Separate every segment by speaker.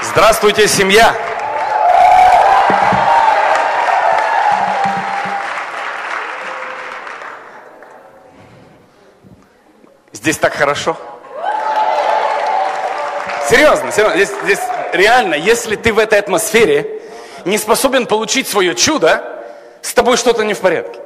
Speaker 1: Здравствуйте, семья! Здесь так хорошо. Серьезно, здесь реально, если ты в этой атмосфере не способен получить свое чудо, с тобой что-то не в порядке.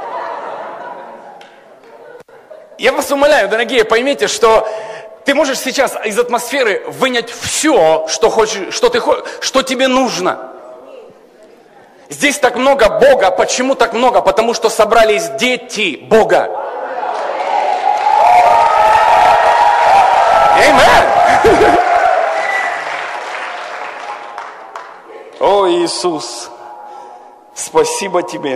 Speaker 1: Я вас умоляю, дорогие, поймите, что ты можешь сейчас из атмосферы вынять все, что хочешь, что тебе нужно. Здесь так много Бога. Почему так много? Потому что собрались дети Бога. Аминь. О, Иисус, спасибо Тебе.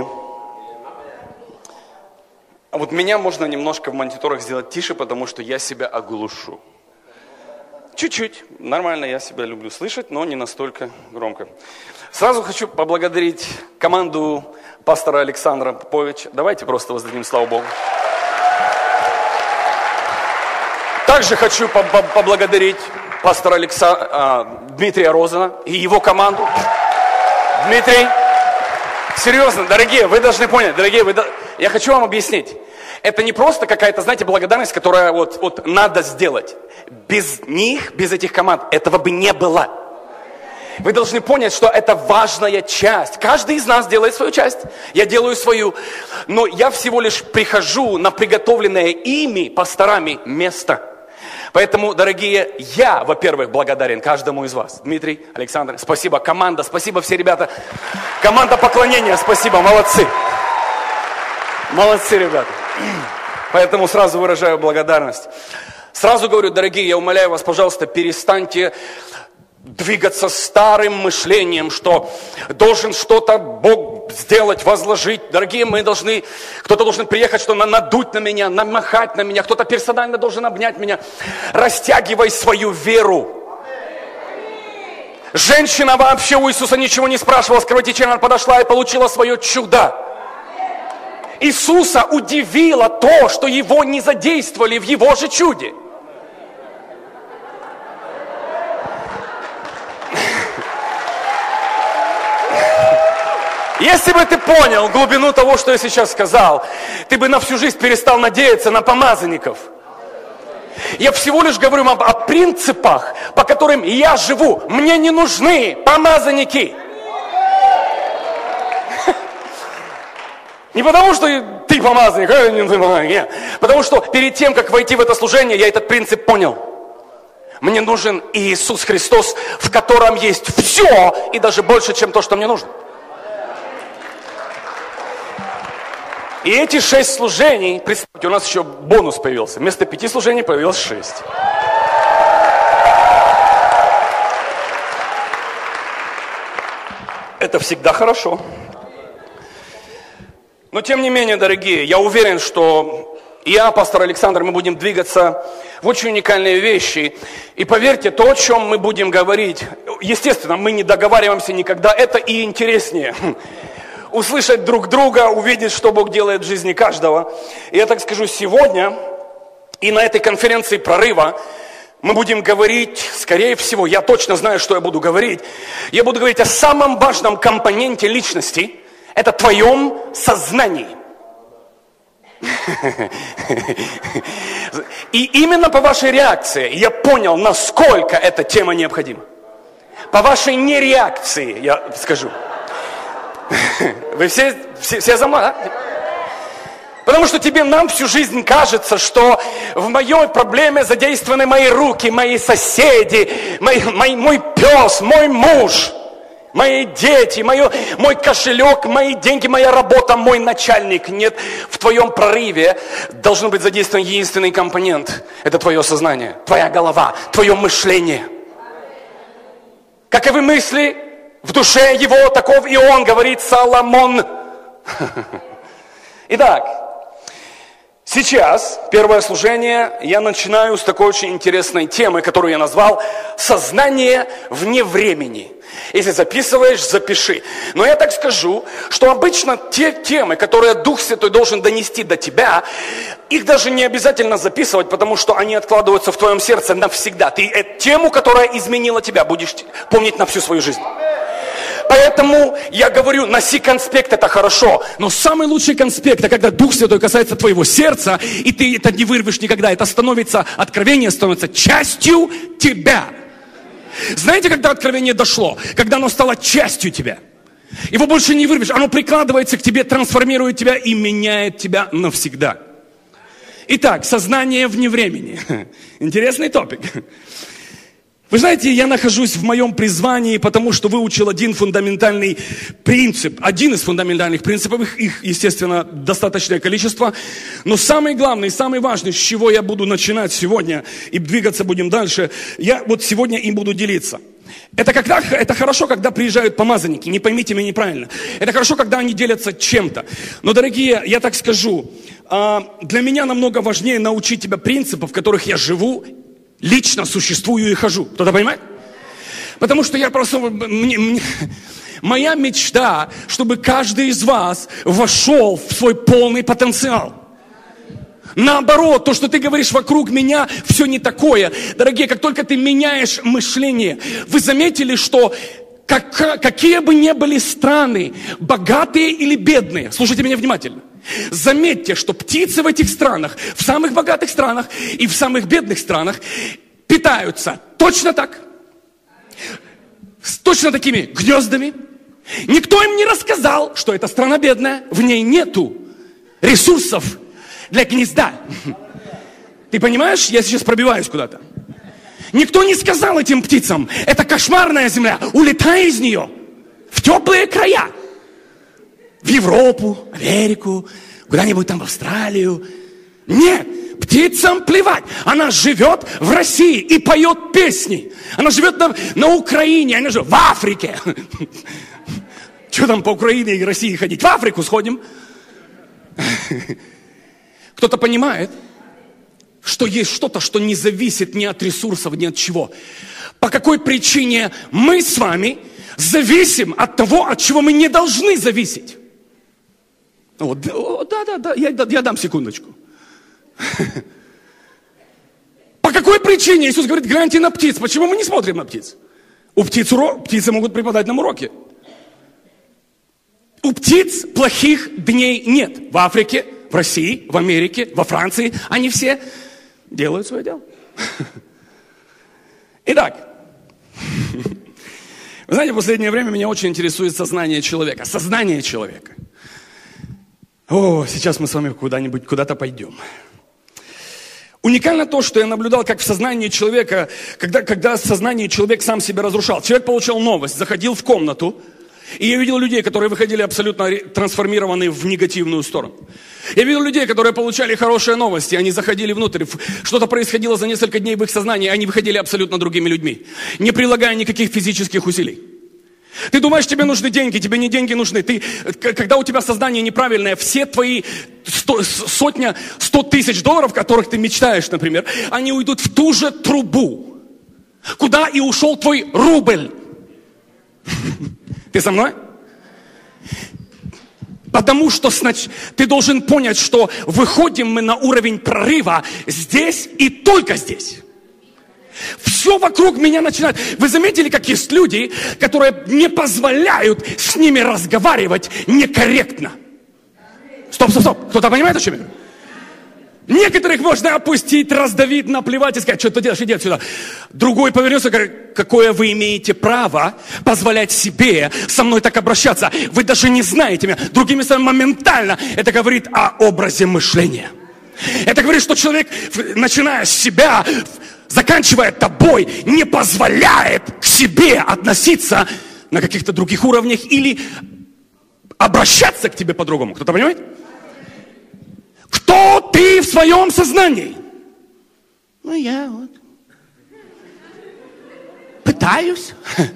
Speaker 1: А вот меня можно немножко в мониторах сделать тише, потому что я себя оглушу. Чуть-чуть, нормально, я себя люблю слышать, но не настолько громко. Сразу хочу поблагодарить команду пастора Александра Поповича. Давайте просто воздадим славу Богу. Также хочу поблагодарить пастора Дмитрия Розана и его команду. Дмитрий, серьезно, дорогие, вы должны понять, я хочу вам объяснить. Это не просто какая-то, знаете, благодарность, которая вот надо сделать. Без них, без этих команд, этого бы не было. Вы должны понять, что это важная часть. Каждый из нас делает свою часть, я делаю свою. Но я всего лишь прихожу на приготовленное ими, пасторами, место. Поэтому, дорогие, я, во-первых, благодарен каждому из вас. Дмитрий, Александр, спасибо. Команда, спасибо все ребята. Команда поклонения, спасибо, молодцы. Молодцы, ребята. Поэтому сразу выражаю благодарность. Сразу говорю, дорогие, я умоляю вас, пожалуйста, перестаньте двигаться старым мышлением, что должен что-то Бог сделать, возложить. Дорогие, кто-то должен приехать, что надуть на меня, намахать на меня, кто-то персонально должен обнять меня. Растягивай свою веру. Женщина вообще у Иисуса ничего не спрашивала, с кровотечением она подошла и получила свое чудо. Иисуса удивило то, что его не задействовали в его же чуде. Если бы ты понял глубину того, что я сейчас сказал, ты бы на всю жизнь перестал надеяться на помазанников. Я всего лишь говорю вам о принципах, по которым я живу. Мне не нужны помазанники. Не потому, что ты помазанник, нет. Потому что перед тем, как войти в это служение, я этот принцип понял. Мне нужен Иисус Христос, в котором есть все, и даже больше, чем то, что мне нужно. И эти 6 служений, представьте, у нас еще бонус появился. Вместо 5 служений появилось 6. Это всегда хорошо. Но тем не менее, дорогие, я уверен, что я, пастор Александр, мы будем двигаться в очень уникальные вещи. И поверьте, то, о чем мы будем говорить, естественно, мы не договариваемся никогда, это и интереснее. Услышать друг друга, увидеть, что Бог делает в жизни каждого. И я так скажу, сегодня и на этой конференции прорыва мы будем говорить, скорее всего, я точно знаю, что я буду говорить. Я буду говорить о самом важном компоненте личности. Это твоем сознании. И именно по вашей реакции я понял, насколько эта тема необходима. По вашей нереакции, я скажу. Вы все за мной, да? Потому что нам всю жизнь кажется, что в моей проблеме задействованы мои руки, мои соседи, мой пес, мой муж, мои дети, мой кошелек, мои деньги, моя работа, мой начальник. Нет, в твоем прорыве должен быть задействован единственный компонент. Это твое сознание, твоя голова, твое мышление. Каковы мысли в душе его, таков и он, говорит Соломон. Итак, Сейчас, первое служение, я начинаю с такой очень интересной темы, которую я назвал «Сознание вне времени». Если записываешь, запиши. Но я так скажу, что обычно те темы, которые Дух Святой должен донести до тебя, их даже не обязательно записывать, потому что они откладываются в твоем сердце навсегда. Ты эту тему, которая изменила тебя, будешь помнить на всю свою жизнь. Поэтому я говорю, носи конспект, это хорошо. Но самый лучший конспект, это когда Дух Святой касается твоего сердца, и ты это не вырвешь никогда. Это становится, откровение становится частью тебя. Знаете, когда откровение дошло? Когда оно стало частью тебя. Его больше не вырвешь. Оно прикладывается к тебе, трансформирует тебя и меняет тебя навсегда. Итак, сознание вне времени. Интересный топик. Вы знаете, я нахожусь в моем призвании, потому что выучил один фундаментальный принцип. Один из фундаментальных принципов, их, естественно, достаточное количество. Но самый главный, самый важный, с чего я буду начинать сегодня, и двигаться будем дальше, я вот сегодня им буду делиться. Это хорошо, когда приезжают помазанники, не поймите меня неправильно. Это хорошо, когда они делятся чем-то. Но, дорогие, я так скажу, для меня намного важнее научить тебя принципов, в которых я живу, лично существую и хожу. Кто-то понимает? Потому что я просто... моя мечта, чтобы каждый из вас вошел в свой полный потенциал. Наоборот, то, что ты говоришь вокруг меня, все не такое. Дорогие, как только ты меняешь мышление, вы заметили, что какие бы ни были страны, богатые или бедные, слушайте меня внимательно, заметьте, что птицы в этих странах, в самых богатых странах и в самых бедных странах питаются точно так, с точно такими гнездами. Никто им не рассказал, что эта страна бедная, в ней нету ресурсов для гнезда. Ты понимаешь, я сейчас пробиваюсь куда-то. Никто не сказал этим птицам, это кошмарная земля, улетай из нее в теплые края. В Европу, Америку, куда-нибудь там в Австралию. Нет, птицам плевать. Она живет в России и поет песни. Она живет на Украине, она живет в Африке. Что там по Украине и России ходить? В Африку сходим. Кто-то понимает, что есть что-то, что не зависит ни от ресурсов, ни от чего. По какой причине мы с вами зависим от того, от чего мы не должны зависеть? Да, я дам секундочку. По какой причине Иисус говорит, гляньте на птиц? Почему мы не смотрим на птиц? У птиц птицы могут преподать нам уроки. У птиц плохих дней нет. В Африке, в России, в Америке, во Франции. Они все делают свое дело. Итак, вы знаете, в последнее время меня очень интересует сознание человека. Сознание человека. Сейчас мы с вами куда-то пойдем. Уникально то, что я наблюдал, как в сознании человека, когда в сознании человек сам себя разрушал. Человек получал новость, заходил в комнату, и я видел людей, которые выходили абсолютно трансформированные в негативную сторону. Я видел людей, которые получали хорошие новости, они заходили внутрь, что-то происходило за несколько дней в их сознании, они выходили абсолютно другими людьми, не прилагая никаких физических усилий. Ты думаешь, тебе нужны деньги, тебе не деньги нужны. Когда у тебя сознание неправильное, все твои 100 тысяч долларов, которых ты мечтаешь, например, они уйдут в ту же трубу, куда и ушел твой рубль. Ты со мной? Потому что ты должен понять, что выходим мы на уровень прорыва здесь и только здесь. Все вокруг меня начинает. Вы заметили, как есть люди, которые не позволяют с ними разговаривать некорректно? Стоп. Кто-то понимает, о чем я? Некоторых можно опустить, раздавить, наплевать и сказать, что ты делаешь, иди отсюда. Другой повернется и говорит, какое вы имеете право позволять себе со мной так обращаться? Вы даже не знаете меня. Другими словами, моментально это говорит о образе мышления. Это говорит, что человек, начиная с себя, заканчивая тобой, не позволяет к себе относиться на каких-то других уровнях или обращаться к тебе по-другому. Кто-то понимает? Кто ты в своем сознании? Я вот пытаюсь.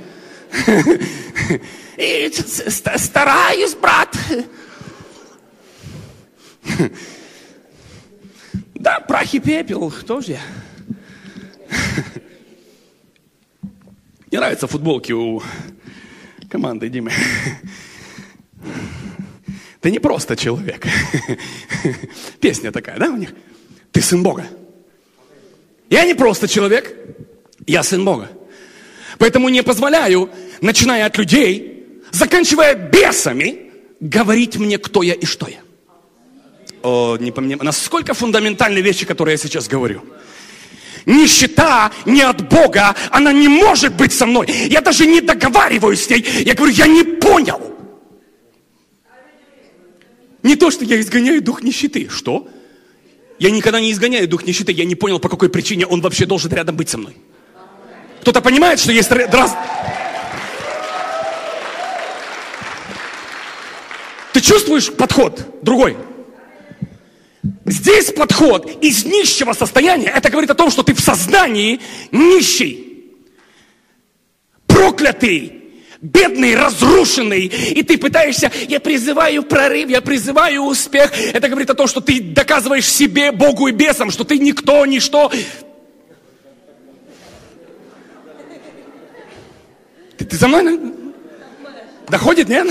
Speaker 1: И стараюсь, брат. Да, прах и пепел, кто же я? Мне нравятся футболки у команды Димы. Ты не просто человек. Песня такая, да, у них? Ты сын Бога. Я не просто человек, я сын Бога. Поэтому не позволяю, начиная от людей, заканчивая бесами, говорить мне, кто я и что я. Насколько фундаментальные вещи, которые я сейчас говорю. Нищета не от Бога, она не может быть со мной. Я даже не договариваюсь с ней. Я говорю, я не понял. Не то, что я изгоняю дух нищеты. Что? Я никогда не изгоняю дух нищеты. Я не понял, по какой причине он вообще должен рядом быть со мной. Кто-то понимает, что есть раз... Ты чувствуешь подход другой? Здесь подход из нищего состояния. Это говорит о том, что ты в сознании нищий, проклятый, бедный, разрушенный. И ты пытаешься, я призываю прорыв, я призываю успех. Это говорит о том, что ты доказываешь себе, Богу и бесам, что ты никто, ничто. Ты за мной? Доходит, нет?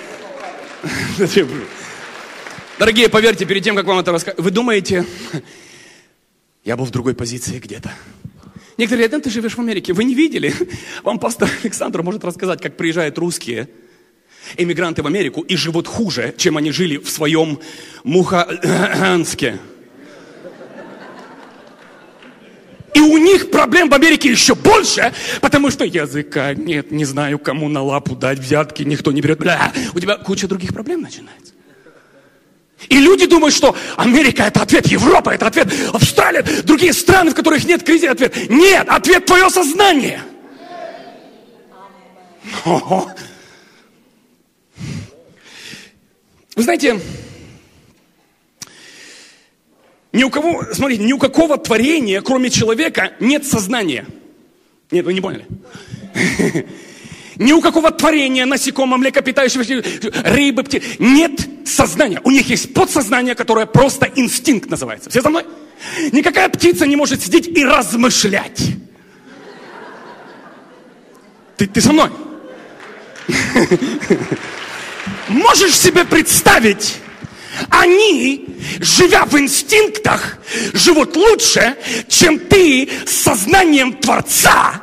Speaker 1: Дорогие, поверьте, перед тем, как вам это рассказать, вы думаете, я был в другой позиции где-то. Некоторые говорят, ты живешь в Америке, вы не видели? Вам пастор Александр может рассказать, как приезжают русские эмигранты в Америку и живут хуже, чем они жили в своем Муханске. И у них проблем в Америке еще больше, потому что языка нет, не знаю, кому на лапу дать взятки, никто не берет. Бля, у тебя куча других проблем начинается. И люди думают, что Америка это ответ, Европа это ответ, Австралия, другие страны, в которых нет кризиса, ответ. Нет, ответ твое сознание. Вы знаете, ни у кого, смотрите, ни у какого творения, кроме человека, нет сознания. Нет, вы не поняли. Ни у какого творения, насекомого, млекопитающего, рыбы, птиц, нет сознания. У них есть подсознание, которое просто инстинкт называется. Все со мной? Никакая птица не может сидеть и размышлять. Ты со мной? Можешь себе представить, они, живя в инстинктах, живут лучше, чем ты с сознанием Творца.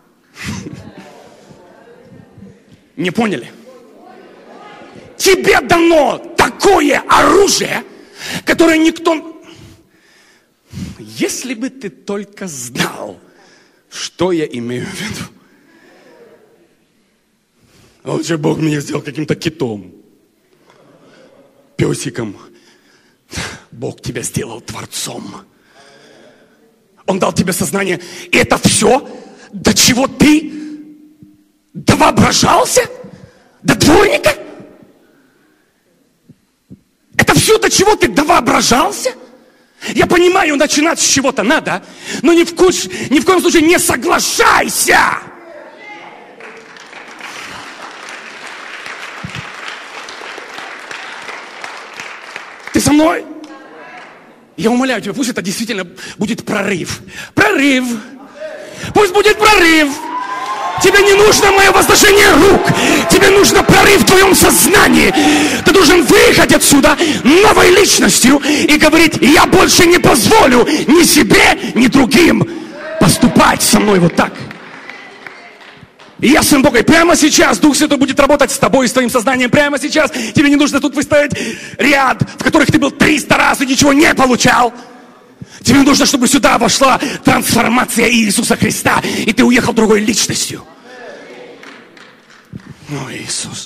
Speaker 1: Не поняли? Тебе дано такое оружие, которое никто... Если бы ты только знал, что я имею в виду. Лучше Бог меня сделал каким-то китом, песиком. Бог тебя сделал Творцом. Он дал тебе сознание. И это все, до чего ты довоображался? До дворника? Это все, до чего ты довоображался? Я понимаю, начинать с чего-то надо, но ни в коем случае не соглашайся. Ты со мной? Я умоляю тебя, пусть это действительно будет прорыв. Прорыв. Пусть будет прорыв. Тебе не нужно мое воздушение рук. Тебе нужно прорыв в твоем сознании. Ты должен выехать отсюда новой личностью и говорить, я больше не позволю ни себе, ни другим поступать со мной вот так. И я сын Бога. И прямо сейчас Дух Святой будет работать с тобой и с твоим сознанием. Прямо сейчас тебе не нужно тут выставить ряд, в которых ты был 300 раз и ничего не получал. Тебе нужно, чтобы сюда вошла трансформация Иисуса Христа, и ты уехал другой личностью. О, Иисус.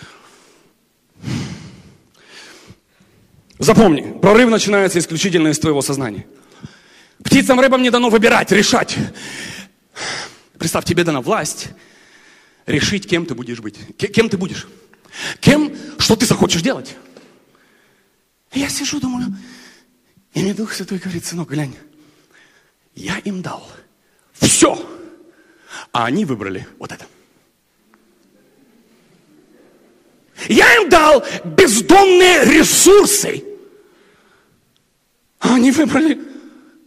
Speaker 1: Запомни, прорыв начинается исключительно из твоего сознания. Птицам, рыбам не дано выбирать, решать. Представь, тебе дана власть решить, кем ты будешь быть. Кем ты будешь? Кем, что ты захочешь делать? Я сижу, думаю... И мне Дух Святой говорит, сынок, глянь, я им дал все, а они выбрали вот это. Я им дал бездонные ресурсы, а они выбрали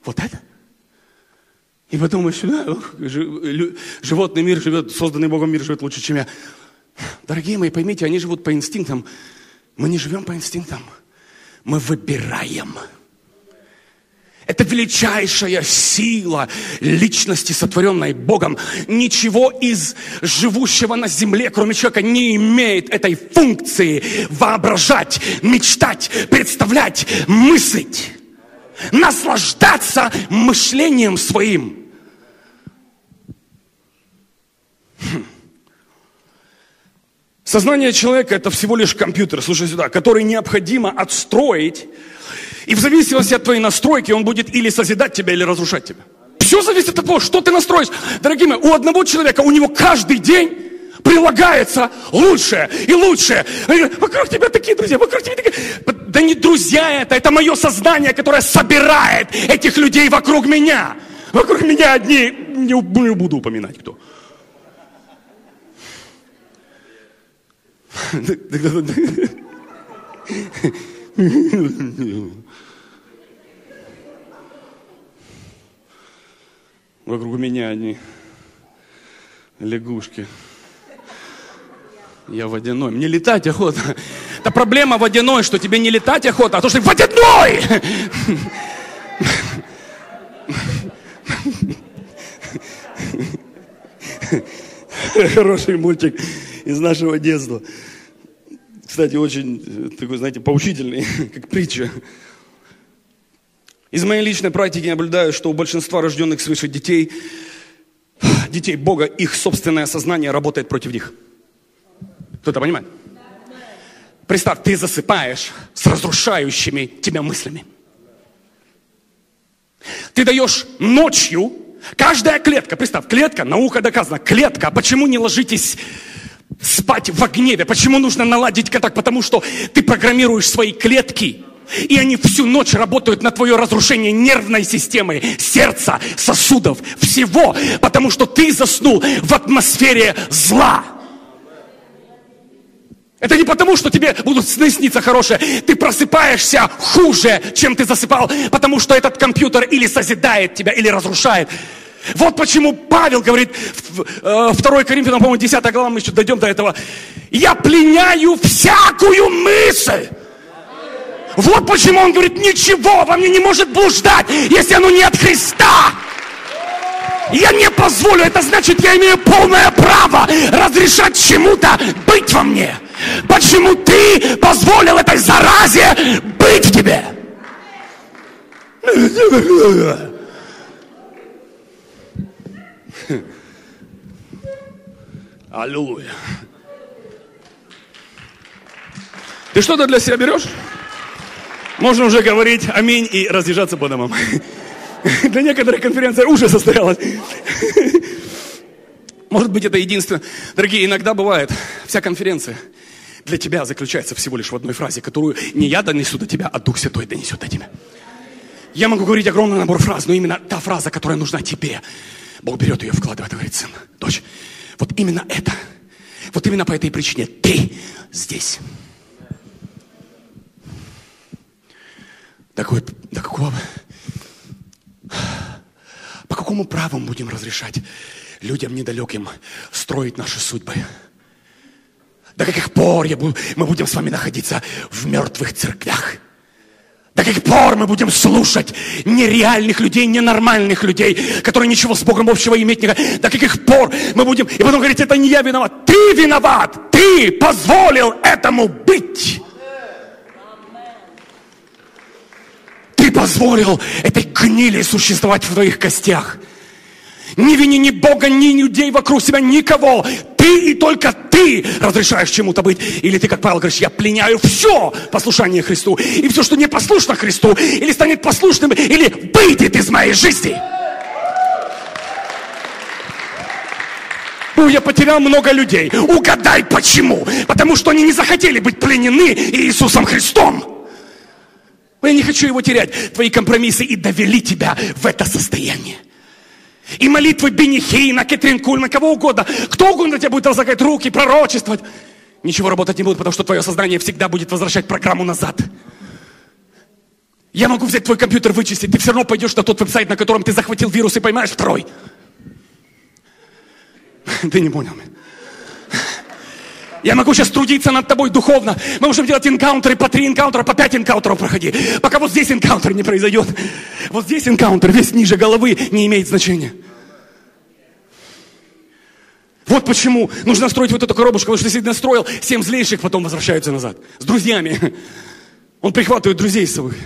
Speaker 1: Вот это? И потом еще, да, животный мир живет, созданный Богом мир живет лучше, чем я. Дорогие мои, поймите, они живут по инстинктам. Мы не живем по инстинктам. Мы выбираем. Это величайшая сила личности, сотворенной Богом. Ничего из живущего на земле, кроме человека, не имеет этой функции воображать, мечтать, представлять, мыслить, наслаждаться мышлением своим. Сознание человека – это всего лишь компьютер, слушай сюда, который необходимо отстроить. И в зависимости от твоей настройки он будет или созидать тебя, или разрушать тебя. Все зависит от того, что ты настроишь. Дорогие мои, у одного человека, у него каждый день прилагается лучшее и лучшее. Вокруг тебя такие друзья, вокруг тебя такие... Да не друзья это мое сознание, которое собирает этих людей вокруг меня. Вокруг меня одни, не буду упоминать кто. Вокруг меня одни лягушки. Я водяной. Мне летать охота. Это проблема водяной, что тебе не летать охота, а то, что ты водяной! Хороший мультик из нашего детства. Кстати, очень такой, знаете, поучительный, как притча. Из моей личной практики я наблюдаю, что у большинства рожденных свыше детей Бога, их собственное сознание работает против них. Кто-то понимает? Представь, ты засыпаешь с разрушающими тебя мыслями. Ты даешь ночью, каждая клетка, представь, клетка, наука доказана, клетка, почему не ложитесь спать в гневе? Почему нужно наладить контакт? Потому что ты программируешь свои клетки, и они всю ночь работают на твое разрушение нервной системы, сердца, сосудов, всего, потому что ты заснул в атмосфере зла. Это не потому, что тебе будут сны сниться хорошие. Ты просыпаешься хуже, чем ты засыпал, потому что этот компьютер или созидает тебя, или разрушает. Вот почему Павел говорит, 2 Коринфянам, по-моему, 10 глава, мы еще дойдем до этого. Я пленяю всякую мысль. Вот почему он говорит, ничего во мне не может блуждать, если оно не от Христа. Я не позволю, это значит, я имею полное право разрешать чему-то быть во мне. Почему ты позволил этой заразе быть в тебе? Аллилуйя. Ты что-то для себя берешь? Можно уже говорить аминь и разъезжаться по домам. Для некоторых конференция уже состоялась. Может быть, это единственное. Дорогие, иногда бывает, вся конференция для тебя заключается всего лишь в одной фразе, которую не я донесу до тебя, а Дух Святой донесет до тебя. Я могу говорить огромный набор фраз, но именно та фраза, которая нужна тебе, Бог берет ее, вкладывает и говорит, сын, дочь, вот именно это, вот именно по этой причине ты здесь. По какому праву мы будем разрешать людям недалеким строить наши судьбы? До каких пор мы будем с вами находиться в мертвых церквях? До каких пор мы будем слушать нереальных людей, ненормальных людей, которые ничего с Богом общего иметь не хотят? До каких пор мы будем... И потом говорить, это не я виноват. Ты виноват! Ты позволил этому быть! Ты позволил этой гнили существовать в твоих костях. Не вини ни Бога, ни людей вокруг себя, никого. Ты и только ты разрешаешь чему-то быть. Или ты, как Павел, говоришь, я пленяю все послушание Христу. И все, что не послушно Христу, или станет послушным, или выйдет из моей жизни. Я потерял много людей. Угадай почему. Потому что они не захотели быть пленены Иисусом Христом. Я не хочу его терять. Твои компромиссы и довели тебя в это состояние. И молитвы Бенни Хейна, Кэтрин Кульман, кого угодно. Кто угодно тебе будет возлагать руки, пророчествовать. Ничего работать не будет, потому что твое сознание всегда будет возвращать программу назад. Я могу взять твой компьютер, вычистить, ты все равно пойдешь на тот веб-сайт, на котором ты захватил вирус и поймаешь второй. Ты не понял меня. Я могу сейчас трудиться над тобой духовно. Мы можем делать энкаунтеры, по 3 энкаунтера, по 5 энкаунтеров проходи. Пока вот здесь энкаунтер не произойдет. Вот здесь энкаунтер, весь ниже головы, не имеет значения. Вот почему нужно строить вот эту коробушку. Потому что если ты настроил, 7 злейших потом возвращаются назад. С друзьями. Он прихватывает друзей с собой.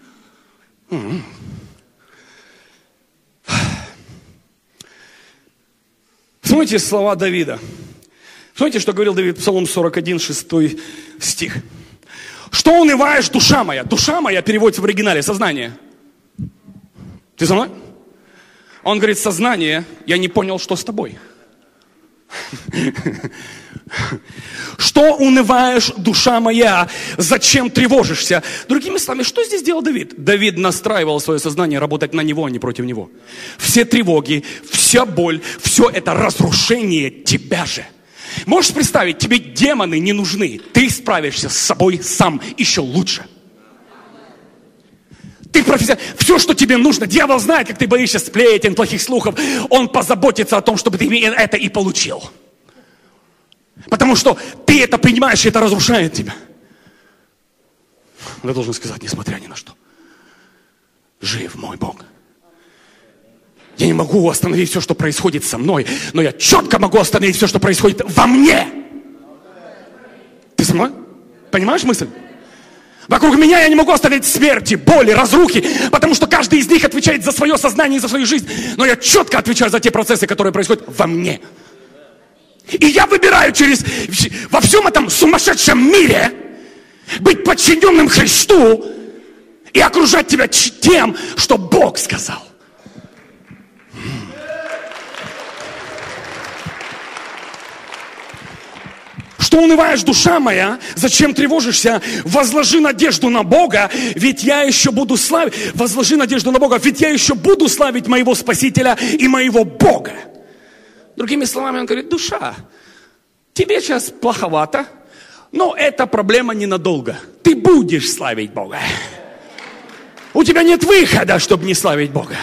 Speaker 1: Смотрите слова Давида. Смотрите, что говорил Давид, Псалом 41, 6 стих. Что унываешь, душа моя? Душа моя переводится в оригинале, сознание. Ты со мной? Он говорит, сознание, я не понял, что с тобой. Что унываешь, душа моя? Зачем тревожишься? Другими словами, что здесь делал Давид? Давид настраивал свое сознание работать на него, а не против него. Все тревоги, вся боль, все это разрушение тебя же. Можешь представить, тебе демоны не нужны. Ты справишься с собой сам еще лучше. Ты профессионал. Все, что тебе нужно, дьявол знает, как ты боишься сплетен, плохих слухов. Он позаботится о том, чтобы ты это и получил. Потому что ты это принимаешь, и это разрушает тебя. Я должен сказать, несмотря ни на что. Жив мой Бог. Я не могу остановить все, что происходит со мной, но я четко могу остановить все, что происходит во мне. Ты со мной? Понимаешь мысль? Вокруг меня я не могу оставить смерти, боли, разрухи, потому что каждый из них отвечает за свое сознание и за свою жизнь. Но я четко отвечаю за те процессы, которые происходят во мне. И я выбираю во всем этом сумасшедшем мире быть подчиненным Христу и окружать тебя тем, что Бог сказал. Что унываешь, душа моя? Зачем тревожишься? Возложи надежду на Бога, ведь я еще буду славить. Возложи надежду на Бога, ведь я еще буду славить моего Спасителя и моего Бога. Другими словами, он говорит, душа, тебе сейчас плоховато, но эта проблема ненадолго. Ты будешь славить Бога. У тебя нет выхода, чтобы не славить Бога.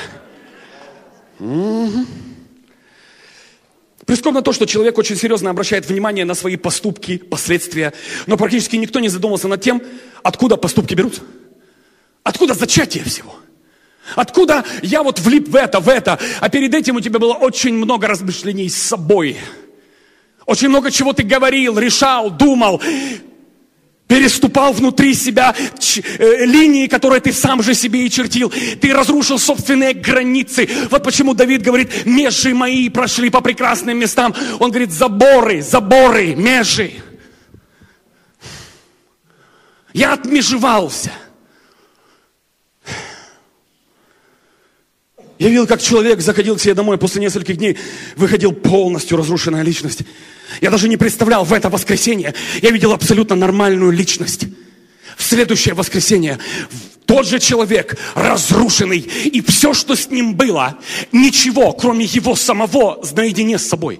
Speaker 1: Прискорбно то, что человек очень серьезно обращает внимание на свои поступки, последствия, но практически никто не задумался над тем, откуда поступки берутся. Откуда зачатие всего. Откуда я вот влип в это, а перед этим у тебя было очень много размышлений с собой. Очень много чего ты говорил, решал, думал, переступал внутри себя линии, которые ты сам же себе и чертил. Ты разрушил собственные границы. Вот почему Давид говорит, межи мои прошли по прекрасным местам. Он говорит, заборы, межи. Я отмежевался. Я видел, как человек заходил к себе домой после нескольких дней, выходил полностью разрушенная личность. Я даже не представлял в это воскресенье. Я видел абсолютно нормальную личность. В следующее воскресенье тот же человек, разрушенный, и все, что с ним было, ничего, кроме его самого, наедине с собой.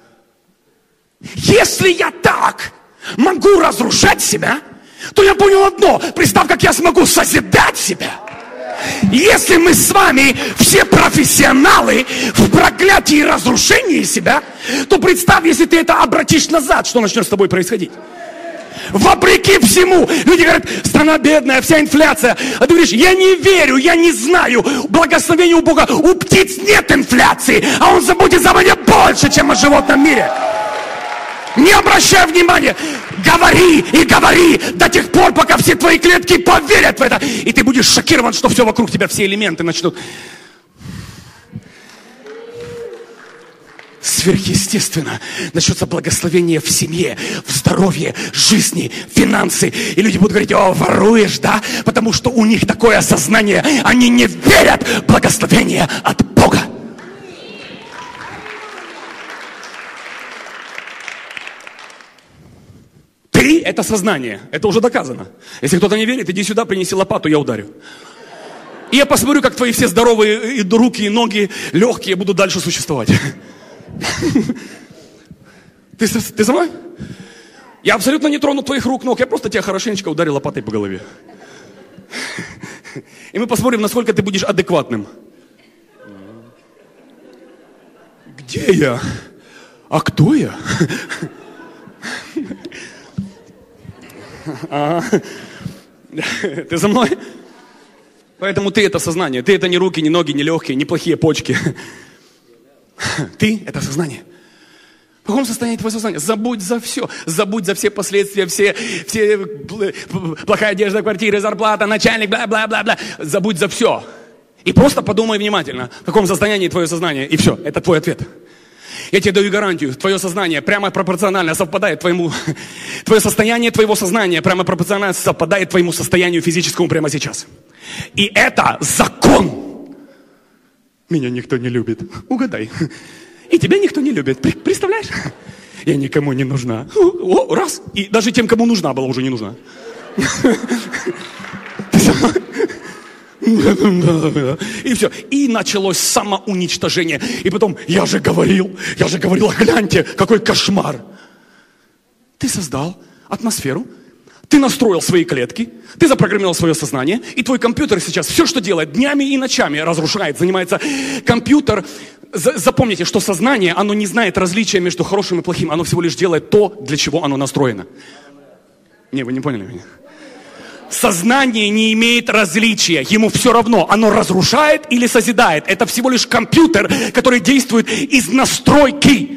Speaker 1: Если я так могу разрушать себя, то я понял одно. Представь, как я смогу созидать себя. Если мы с вами все профессионалы в проклятии и разрушении себя, то представь, если ты это обратишь назад, что начнет с тобой происходить. Вопреки всему, люди говорят, страна бедная, вся инфляция. А ты говоришь, я не верю, я не знаю. Благословение у Бога, у птиц нет инфляции, а Он заботится о мне больше, чем о животном мире. Не обращай внимания. Говори и говори до тех пор, пока все твои клетки поверят в это. И ты будешь шокирован, что все вокруг тебя, все элементы начнут сверхъестественно. Начнется благословение в семье, в здоровье, жизни, финансы. И люди будут говорить, о, воруешь, да? Потому что у них такое осознание. Они не верят в благословение от Бога. Ты – это сознание. Это уже доказано. Если кто-то не верит, иди сюда, принеси лопату, я ударю. И я посмотрю, как твои все здоровые и руки, и ноги, легкие будут дальше существовать. Ты со мной? Я абсолютно не трону твоих рук, ног. Я просто тебя хорошенечко ударил лопатой по голове. И мы посмотрим, насколько ты будешь адекватным. Где я? А кто я? Ты за мной? Поэтому ты — это сознание. Ты — это не руки, не ноги, не легкие, не плохие почки. Ты — это сознание. В каком состоянии твое сознание? Забудь за все. Забудь за все последствия, все плохая одежда, квартира, зарплата, начальник, бла-бла-бла-бла. Забудь за все. И просто подумай внимательно, в каком состоянии твое сознание. И все, это твой ответ. Я тебе даю гарантию, твое сознание прямо пропорционально совпадает твоему... Твое состояние твоего сознания прямо пропорционально совпадает твоему состоянию физическому прямо сейчас. И это закон. Меня никто не любит. Угадай. И тебя никто не любит. Представляешь? Я никому не нужна. О, раз. И даже тем, кому нужна была, уже не нужна. И все. И началось самоуничтожение. И потом, я же говорил, гляньте, какой кошмар. Ты создал атмосферу, ты настроил свои клетки, ты запрограммировал свое сознание, и твой компьютер сейчас все, что делает, днями и ночами разрушает, занимается компьютер. Запомните, что сознание, оно не знает различия между хорошим и плохим, оно всего лишь делает то, для чего оно настроено. Не, вы не поняли меня. Сознание не имеет различия, ему все равно, оно разрушает или созидает. Это всего лишь компьютер, который действует из настройки.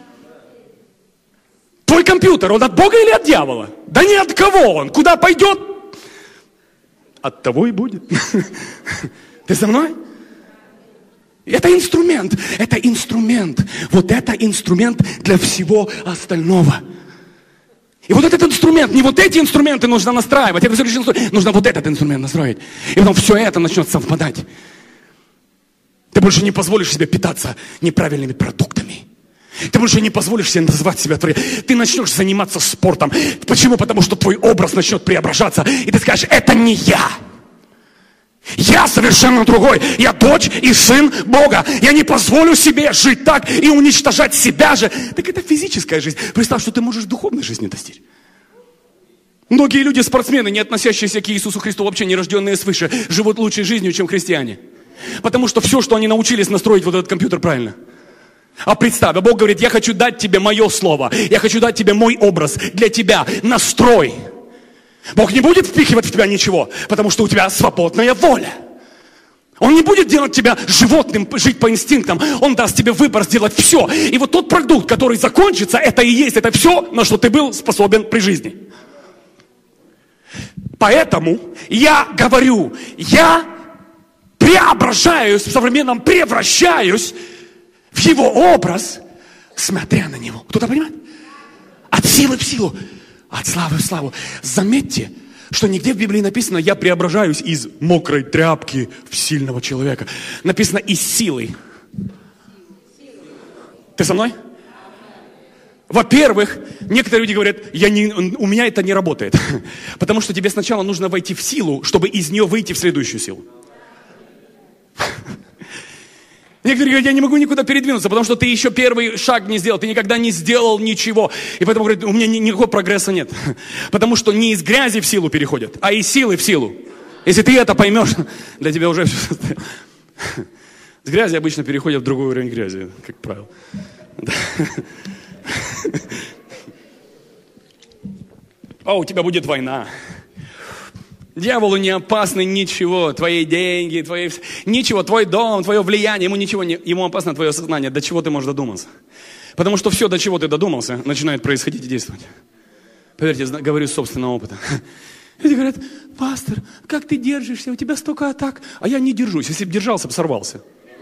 Speaker 1: Твой компьютер, он от Бога или от дьявола? Да ни от кого он. Куда пойдет, от того и будет. Ты со мной? Это инструмент. Вот это инструмент для всего остального. И вот этот инструмент, не вот эти инструменты нужно настраивать, это все лишь инструмент, нужно вот этот инструмент настроить. И потом все это начнет совпадать. Ты больше не позволишь себе питаться неправильными продуктами. Ты больше не позволишь себе называть себя твоим. Ты начнешь заниматься спортом. Почему? Потому что твой образ начнет преображаться. И ты скажешь, это не я. Я совершенно другой. Я дочь и сын Бога. Я не позволю себе жить так и уничтожать себя же. Так это физическая жизнь. Представь, что ты можешь духовной жизни достичь. Многие люди, спортсмены, не относящиеся к Иисусу Христу, вообще не рожденные свыше, живут лучшей жизнью, чем христиане. Потому что все, что они научились настроить вот этот компьютер правильно. А представь, Бог говорит, я хочу дать тебе мое слово. Я хочу дать тебе мой образ для тебя. Настрой. Бог не будет впихивать в тебя ничего, потому что у тебя свободная воля. Он не будет делать тебя животным, жить по инстинктам. Он даст тебе выбор сделать все. И вот тот продукт, который закончится, это и есть, это все, на что ты был способен при жизни. Поэтому я говорю, я преображаюсь, в современном превращаюсь в его образ, смотря на него. Кто-то понимает? От силы в силу. От славы в славу. Заметьте, что нигде в Библии написано, я преображаюсь из мокрой тряпки в сильного человека. Написано из силы. Ты со мной? Во-первых, некоторые люди говорят, у меня это не работает. Потому что тебе сначала нужно войти в силу, чтобы из нее выйти в следующую силу. Некоторые говорят, я не могу никуда передвинуться, потому что ты еще первый шаг не сделал, ты никогда не сделал ничего. И поэтому говорят, у меня никакого прогресса нет. Потому что не из грязи в силу переходят, а из силы в силу. Если ты это поймешь, для тебя уже все. С грязи обычно переходят в другой уровень грязи, как правило. А у тебя будет война. Дьяволу не опасно ничего, твои деньги, ничего, твой дом, твое влияние, ему опасно твое сознание, до чего ты можешь додуматься. Потому что все, до чего ты додумался, начинает происходить и действовать. Поверьте, говорю с собственного опыта. Люди говорят, пастор, как ты держишься, у тебя столько атак, а я не держусь, если бы держался, бы сорвался.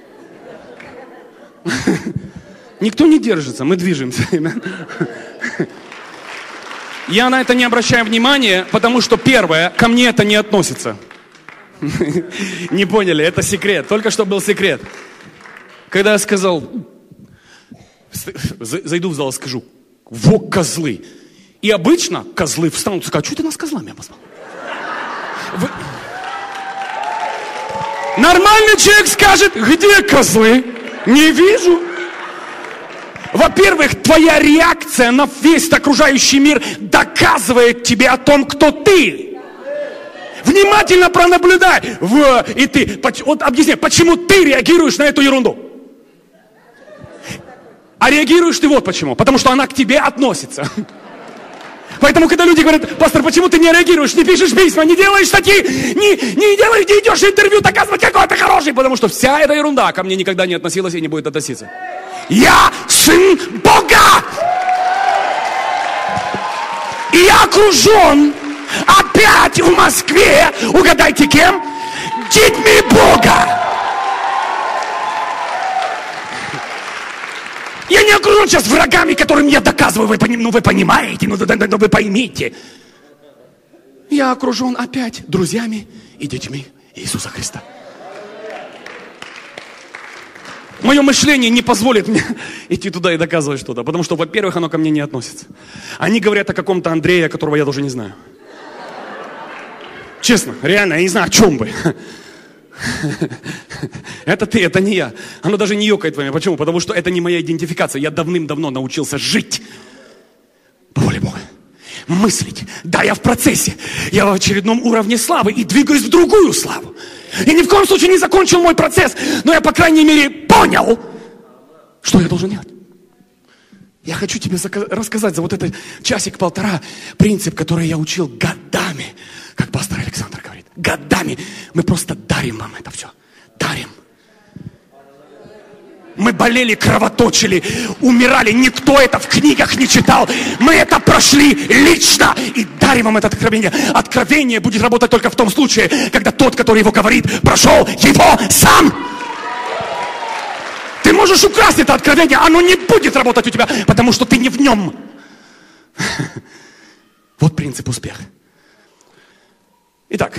Speaker 1: Никто не держится, мы движемся. Я на это не обращаю внимания, потому что первое, ко мне это не относится. Не поняли, это секрет. Только что был секрет. Когда я сказал, зайду в зал и скажу, во козлы. И обычно козлы встанут и скажут, что ты нас козлами обозвал? Нормальный человек скажет, где козлы? Не вижу. Во-первых, твоя реакция на весь окружающий мир доказывает тебе о том, кто ты. Вне
Speaker 2: внимательно пронаблюдай. И ты, вот объясни, почему ты реагируешь на эту ерунду? А реагируешь ты вот почему. Потому что она к тебе относится. Поэтому, когда люди говорят: пастор, почему ты не реагируешь, не пишешь письма, не делаешь статьи, не идешь в интервью доказывать, какой ты хороший, потому что вся эта ерунда ко мне никогда не относилась и не будет относиться. Я сын Бога! И я окружен опять в Москве, угадайте кем? Детьми Бога! Я не окружен сейчас врагами, которым я доказываю, вы понимаете, вы поймите. Я окружен опять друзьями и детьми Иисуса Христа. Мое мышление не позволит мне идти туда и доказывать что-то, потому что, во-первых, оно ко мне не относится. Они говорят о каком-то Андрее, которого я даже не знаю. Честно, реально, я не знаю, о чем вы. Это ты, это не я. Оно даже не ёкает во мне. Почему? Потому что это не моя идентификация. Я давным-давно научился жить по воле Бога. Мыслить. Да, я в процессе. Я в очередном уровне славы и двигаюсь в другую славу. Я ни в коем случае не закончил мой процесс, но я, по крайней мере, понял, что я должен делать. Я хочу тебе рассказать за вот этот часик-полтора принцип, который я учил годами, как пастор Александр говорит. Годами. Мы просто дарим вам это все. Дарим. Мы болели, кровоточили, умирали. Никто это в книгах не читал. Мы это прошли лично. И дарим вам это откровение. Откровение будет работать только в том случае, когда тот, который его говорит, прошел его сам. Ты можешь украсть это откровение, оно не будет работать у тебя, потому что ты не в нем. Вот принцип успеха. Итак,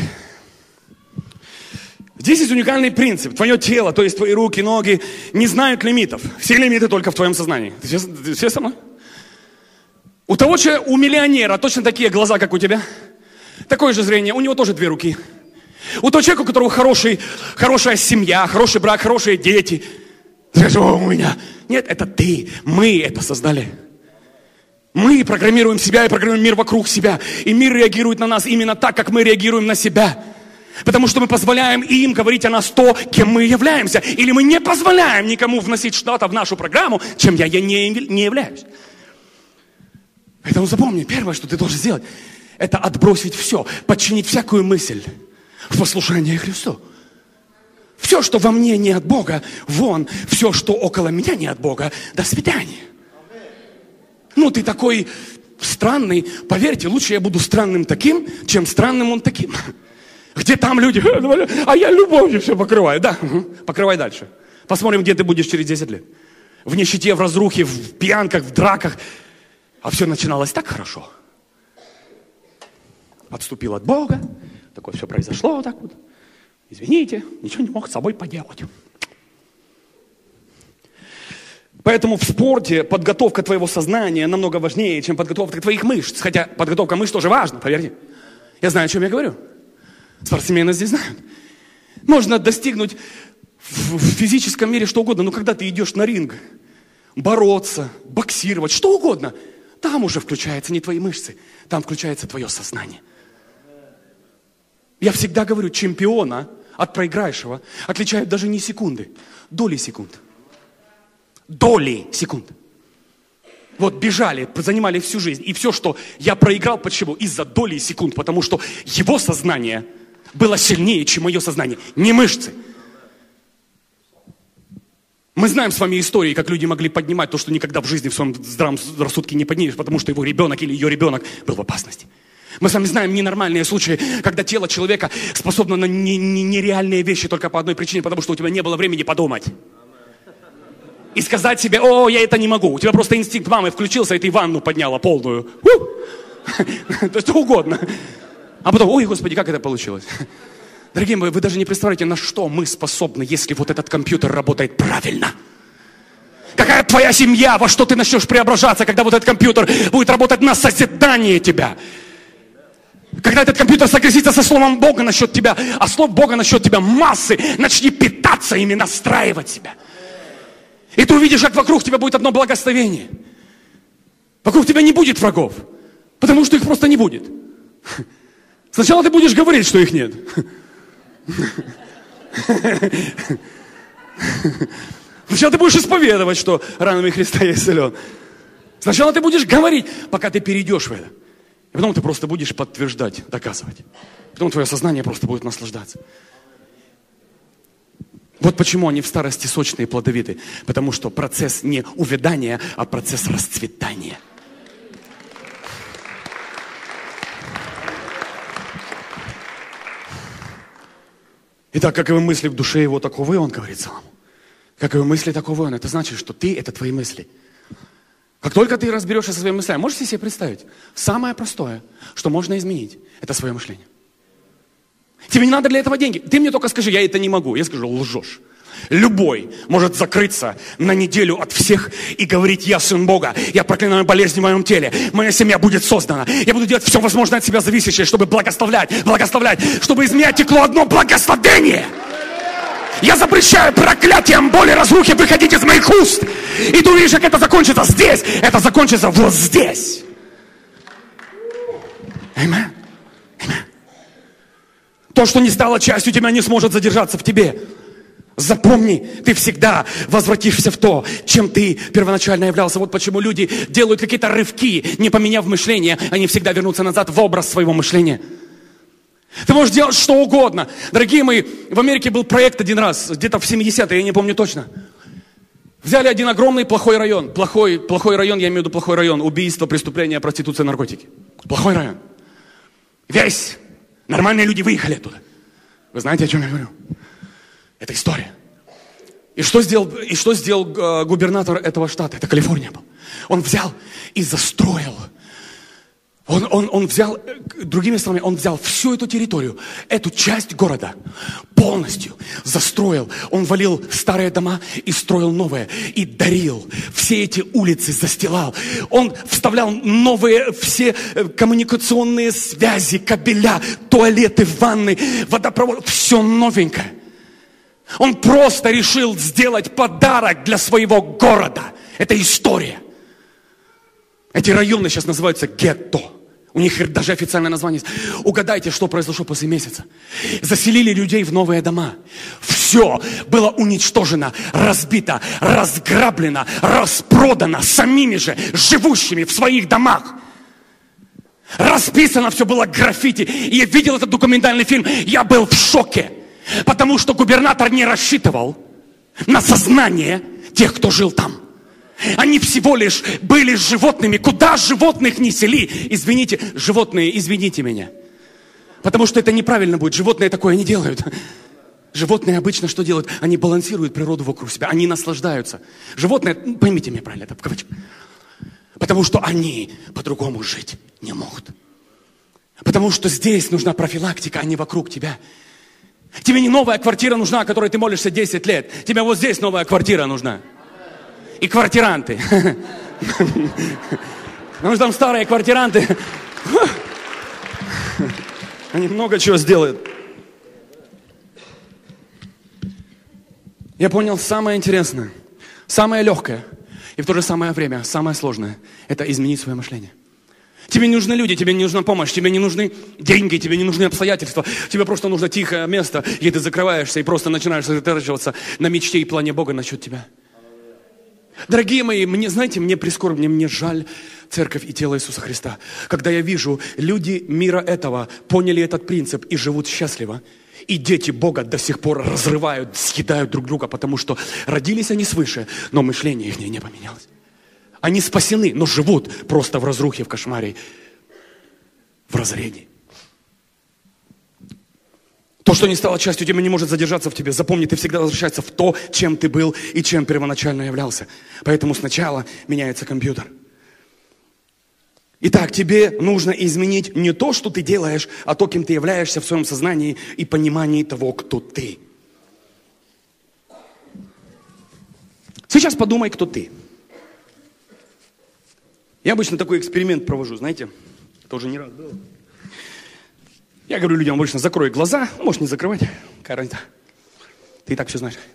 Speaker 2: здесь есть уникальный принцип. Твое тело, то есть твои руки, ноги, не знают лимитов. Все лимиты только в твоем сознании. Ты все со мной? У того человека, у миллионера точно такие глаза, как у тебя. Такое же зрение, у него тоже 2 руки. У того человека, у которого хорошая семья, хороший брак, хорошие дети. Скажи: о, у меня. Нет, это ты. Мы это создали. Мы программируем себя и программируем мир вокруг себя. И мир реагирует на нас именно так, как мы реагируем на себя. Потому что мы позволяем им говорить о нас то, кем мы являемся. Или мы не позволяем никому вносить что-то в нашу программу, чем я не являюсь. Поэтому запомни, первое, что ты должен сделать, это отбросить все, подчинить всякую мысль в послушание Христу. Все, что во мне не от Бога, вон. Все, что около меня не от Бога, до свидания. Ну, ты такой странный. Поверьте, лучше я буду странным таким, чем странным он таким. Где там люди? А я любовью все покрываю. Да, покрывай дальше. Посмотрим, где ты будешь через 10 лет. В нищете, в разрухе, в пьянках, в драках. А все начиналось так хорошо. Отступил от Бога. Такое все произошло так вот. Извините, ничего не мог с собой поделать. Поэтому в спорте подготовка твоего сознания намного важнее, чем подготовка твоих мышц. Хотя подготовка мышц тоже важна, поверьте. Я знаю, о чем я говорю. Спортсмены здесь знают. Можно достигнуть в физическом мире что угодно, но когда ты идешь на ринг, бороться, боксировать, что угодно, там уже включаются не твои мышцы, там включается твое сознание. Я всегда говорю, чемпиона от проигравшего отличают даже не секунды, доли секунд. Доли секунд. Вот бежали, занимали всю жизнь. И все, что я проиграл, почему? Из-за доли секунд. Потому что его сознание было сильнее, чем мое сознание. Не мышцы. Мы знаем с вами истории, как люди могли поднимать то, что никогда в жизни в своем здравом рассудке не поднимешь, потому что его ребенок или ее ребенок был в опасности. Мы с вами знаем ненормальные случаи, когда тело человека способно на нереальные вещи только по одной причине, потому что у тебя не было времени подумать. И сказать себе: о, я это не могу. У тебя просто инстинкт мамы включился, и ты ванну подняла полную. То есть что угодно. А потом: ой, Господи, как это получилось? Дорогие мои, вы даже не представляете, на что мы способны, если вот этот компьютер работает правильно. Какая твоя семья, во что ты начнешь преображаться, когда вот этот компьютер будет работать на созидание тебя. Когда этот компьютер согласится со словом Бога насчет тебя, а слов Бога насчет тебя массы, начни питаться ими, настраивать себя. И ты увидишь, как вокруг тебя будет одно благословение. Вокруг тебя не будет врагов, потому что их просто не будет. Сначала ты будешь говорить, что их нет. Сначала ты будешь исповедовать, что ранами Христа я исцелен. Сначала ты будешь говорить, пока ты перейдешь в это. И потом ты просто будешь подтверждать, доказывать. Потом твое сознание просто будет наслаждаться. Вот почему они в старости сочные и плодовиты. Потому что процесс не увядания, а процесс расцветания. Итак, как и вы мысли в душе его, таковы он, говорит Соломон. Как и вы мысли, таковы он. Это значит, что ты – это твои мысли. Как только ты разберешься со своими мыслями, можете себе представить? Самое простое, что можно изменить, это свое мышление. Тебе не надо для этого деньги. Ты мне только скажи, я это не могу. Я скажу, лжешь. Любой может закрыться на неделю от всех и говорить, я сын Бога, я проклинаю болезни в моем теле, моя семья будет создана, я буду делать все возможное от себя зависящее, чтобы благословлять, чтобы из меня текло одно благословение. Я запрещаю проклятием, боли, разрухи выходить из моих уст. И ты увидишь, как это закончится здесь, это закончится вот здесь. Аминь. То, что не стало частью тебя, не сможет задержаться в тебе. Запомни, ты всегда возвратишься в то, чем ты первоначально являлся. Вот почему люди делают какие-то рывки, не поменяв мышление, они всегда вернутся назад в образ своего мышления. Ты можешь делать что угодно. Дорогие мои, в Америке был проект один раз, где-то в 70-е, я не помню точно. Взяли один огромный плохой район. Плохой район, я имею в виду плохой район. Убийство, преступления, проституция, наркотики. Плохой район. Весь. Нормальные люди выехали оттуда. Вы знаете, о чем я говорю? Это история. И что сделал губернатор этого штата? Это Калифорния был. Он взял и застроил. Он взял, другими словами, он взял всю эту территорию, эту часть города полностью застроил. Он валил старые дома и строил новые. И дарил. Все эти улицы застилал. Он вставлял новые все коммуникационные связи, кабеля, туалеты, ванны, водопровод. Все новенькое. Он просто решил сделать подарок для своего города. Это история. Эти районы сейчас называются гетто. У них даже официальное название есть. Угадайте, что произошло после месяца. Заселили людей в новые дома. Все было уничтожено, разбито, разграблено, распродано самими же, живущими в своих домах. Расписано все было граффити. И я видел этот документальный фильм. Я был в шоке. Потому что губернатор не рассчитывал на сознание тех, кто жил там. Они всего лишь были животными. Куда животных несели? Извините, животные, извините меня. Потому что это неправильно будет. Животные такое не делают. Животные обычно что делают? Они балансируют природу вокруг себя. Они наслаждаются. Животные, поймите меня правильно, это в кавычках. Потому что они по-другому жить не могут. Потому что здесь нужна профилактика, а не вокруг тебя. Тебе не новая квартира нужна, о которой ты молишься 10 лет. Тебе вот здесь новая квартира нужна. И квартиранты. Потому что там старые квартиранты. Они много чего сделают. Я понял самое интересное, самое легкое и в то же самое время самое сложное. Это изменить свое мышление. Тебе не нужны люди, тебе не нужна помощь, тебе не нужны деньги, тебе не нужны обстоятельства. Тебе просто нужно тихое место, где ты закрываешься и просто начинаешь сосредотачиваться на мечте и плане Бога насчет тебя. Дорогие мои, мне прискорбно, мне жаль церковь и тело Иисуса Христа. Когда я вижу, люди мира этого поняли этот принцип и живут счастливо. И дети Бога до сих пор разрывают, съедают друг друга, потому что родились они свыше, но мышление их не поменялось. Они спасены, но живут просто в разрухе, в кошмаре, в разорене. То, что не стало частью тебя, не может задержаться в тебе. Запомни, ты всегда возвращаешься в то, чем ты был и чем первоначально являлся. Поэтому сначала меняется компьютер. Итак, тебе нужно изменить не то, что ты делаешь, а то, кем ты являешься в своем сознании и понимании того, кто ты. Сейчас подумай, кто ты. Я обычно такой эксперимент провожу, знаете, это уже не раз было. Я говорю людям обычно, закрой глаза, можешь не закрывать, какая разница. Ты и так все знаешь.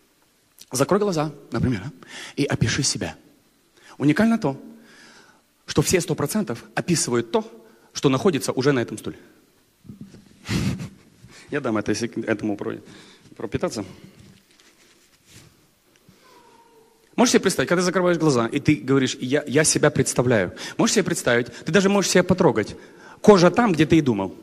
Speaker 2: Закрой глаза, например, и опиши себя. Уникально то, что все 100% описывают то, что находится уже на этом стуле. Я дам это, если этому пропитаться. Можешь себе представить, когда ты закрываешь глаза, и ты говоришь, я себя представляю. Можешь себе представить, ты даже можешь себя потрогать. Кожа там, где ты и думал.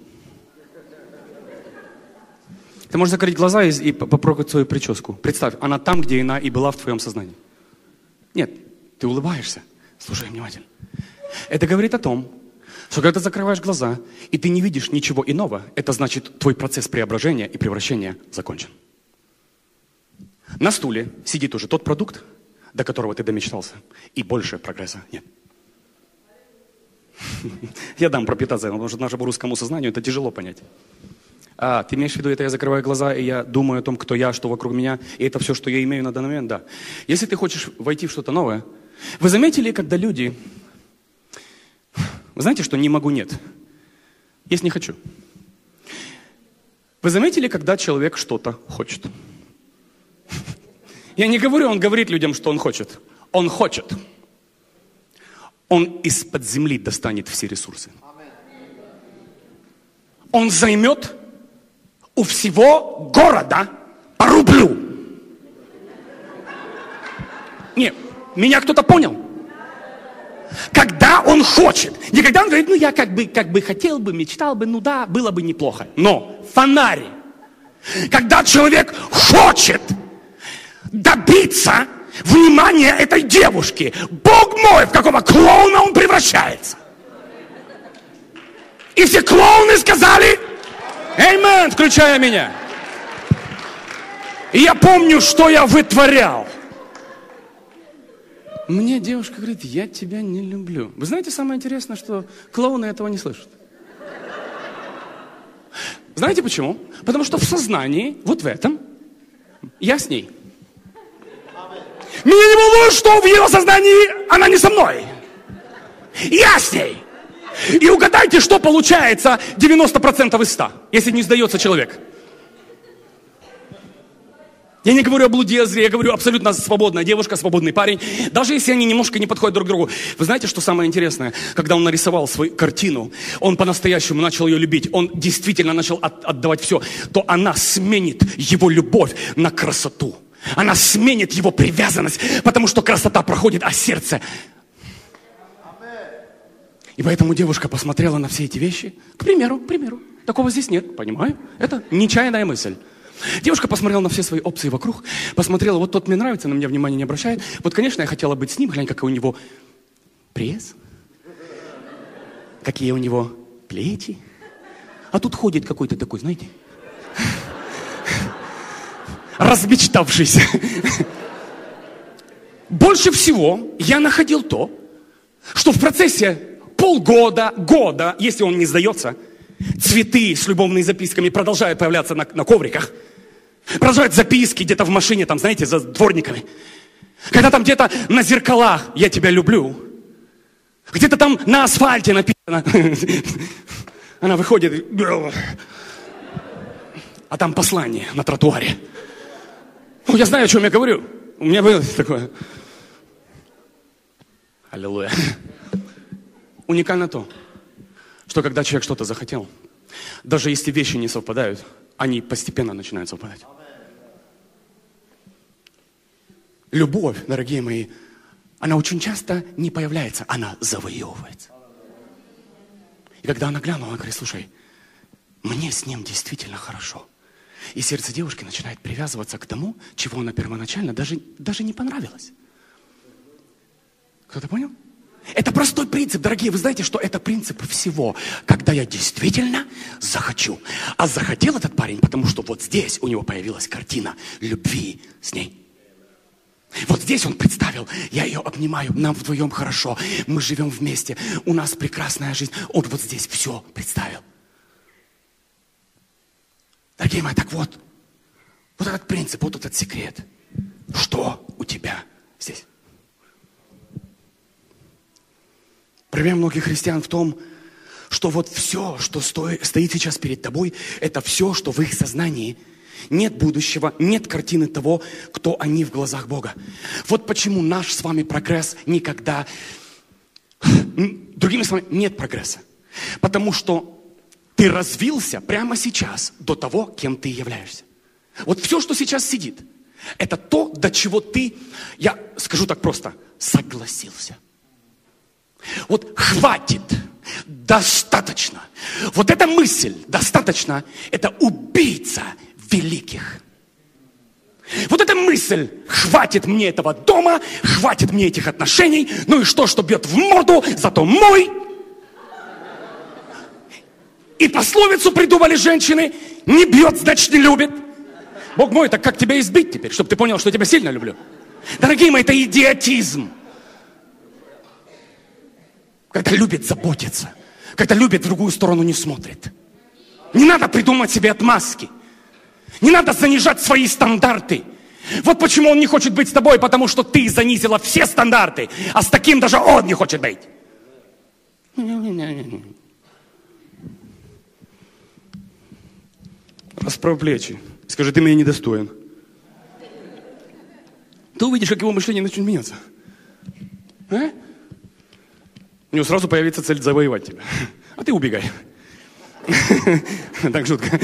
Speaker 2: Ты можешь закрыть глаза и потрогать свою прическу. Представь, она там, где она и была в твоем сознании. Нет, ты улыбаешься. Слушай внимательно. Это говорит о том, что когда ты закрываешь глаза, и ты не видишь ничего иного, это значит, твой процесс преображения и превращения закончен. На стуле сидит уже тот продукт, до которого ты домечтался, и больше прогресса нет. Я дам пропитаться, потому что нашему русскому сознанию это тяжело понять. Ты имеешь в виду, это я закрываю глаза, и я думаю о том, кто я, что вокруг меня, и это все, что я имею на данный момент? Да. Если ты хочешь войти в что-то новое, вы заметили, когда люди... Вы знаете, что не могу, нет. Есть не хочу. Вы заметили, когда человек что-то хочет? Я не говорю, он говорит людям, что он хочет. Он хочет. Он из-под земли достанет все ресурсы. Он займет у всего города по рублю. Нет, меня кто-то понял? Когда он хочет. Не когда он говорит, я как бы хотел бы, мечтал бы, да, было бы неплохо. Но фонарь. Когда человек хочет добиться внимания этой девушки, Бог мой, в какого клоуна он превращается. И все клоуны сказали, «Аминь», включая меня. И я помню, что я вытворял. Мне девушка говорит, я тебя не люблю. Вы знаете, самое интересное, что клоуны этого не слышат. Знаете почему? Потому что в сознании, вот в этом, я с ней. Меня не волнует, что в ее сознании она не со мной. Я с ней. И угадайте, что получается 90% из 100, если не сдается человек. Я не говорю о блуде, я говорю абсолютно свободная девушка, свободный парень. Даже если они немножко не подходят друг к другу. Вы знаете, что самое интересное? Когда он нарисовал свою картину, он по-настоящему начал ее любить, он действительно начал отдавать все, то она сменит его любовь на красоту. Она сменит его привязанность, потому что красота проходит, а сердце... И поэтому девушка посмотрела на все эти вещи. К примеру, такого здесь нет, понимаю? Это нечаянная мысль. Девушка посмотрела на все свои опции вокруг, посмотрела, вот тот мне нравится, на меня внимания не обращает. Вот, конечно, я хотела быть с ним, глянь, какой у него пресс, какие у него плечи. А тут ходит какой-то такой, знаете, размечтавшийся. Больше всего я находил то, что в процессе года, если он не сдается, цветы с любовными записками продолжают появляться на ковриках. Продолжают записки где-то в машине, там, знаете, за дворниками. Когда там где-то на зеркалах «Я тебя люблю». Где-то там на асфальте написано. Она выходит, а там послание на тротуаре. Ну, я знаю, о чем я говорю. У меня было такое. Аллилуйя. Уникально то, что когда человек что-то захотел, даже если вещи не совпадают, они постепенно начинают совпадать. Любовь, дорогие мои, она очень часто не появляется, она завоевывается. И когда она глянула, она говорит, слушай, мне с ним действительно хорошо. И сердце девушки начинает привязываться к тому, чего она первоначально даже не понравилось. Кто-то понял? Это простой принцип, дорогие. Вы знаете, что это принцип всего. Когда я действительно захочу. А захотел этот парень, потому что вот здесь у него появилась картина любви с ней. Вот здесь он представил, я ее обнимаю, нам вдвоем хорошо, мы живем вместе, у нас прекрасная жизнь. Он вот здесь все представил. Дорогие мои, так вот этот принцип, вот этот секрет. Что у тебя здесь? Проблема многих христиан в том, что вот все, что стоит сейчас перед тобой, это все, что в их сознании. Нет будущего, нет картины того, кто они в глазах Бога. Вот почему наш с вами прогресс никогда Другими словами, нет прогресса. Потому что ты развился прямо сейчас до того, кем ты являешься. Вот все, что сейчас сидит, это то, до чего ты, я скажу так просто, согласился. Вот хватит, достаточно. Вот эта мысль, достаточно, это убийца великих. Вот эта мысль, хватит мне этого дома, хватит мне этих отношений, ну и что бьет в морду, зато мой. И пословицу придумали женщины, не бьет, значит не любит. Бог мой, так как тебя избить теперь, чтобы ты понял, что я тебя сильно люблю? Дорогие мои, это идиотизм. Когда любит, заботится. Когда любит, в другую сторону не смотрит. Не надо придумать себе отмазки. Не надо занижать свои стандарты. Вот почему он не хочет быть с тобой, потому что ты занизила все стандарты, а с таким даже он не хочет быть. Расправь плечи. Скажи, ты меня недостоин. Ты увидишь, как его мышление начнет меняться. А? У него сразу появится цель завоевать тебя. А ты убегай. Так жутко.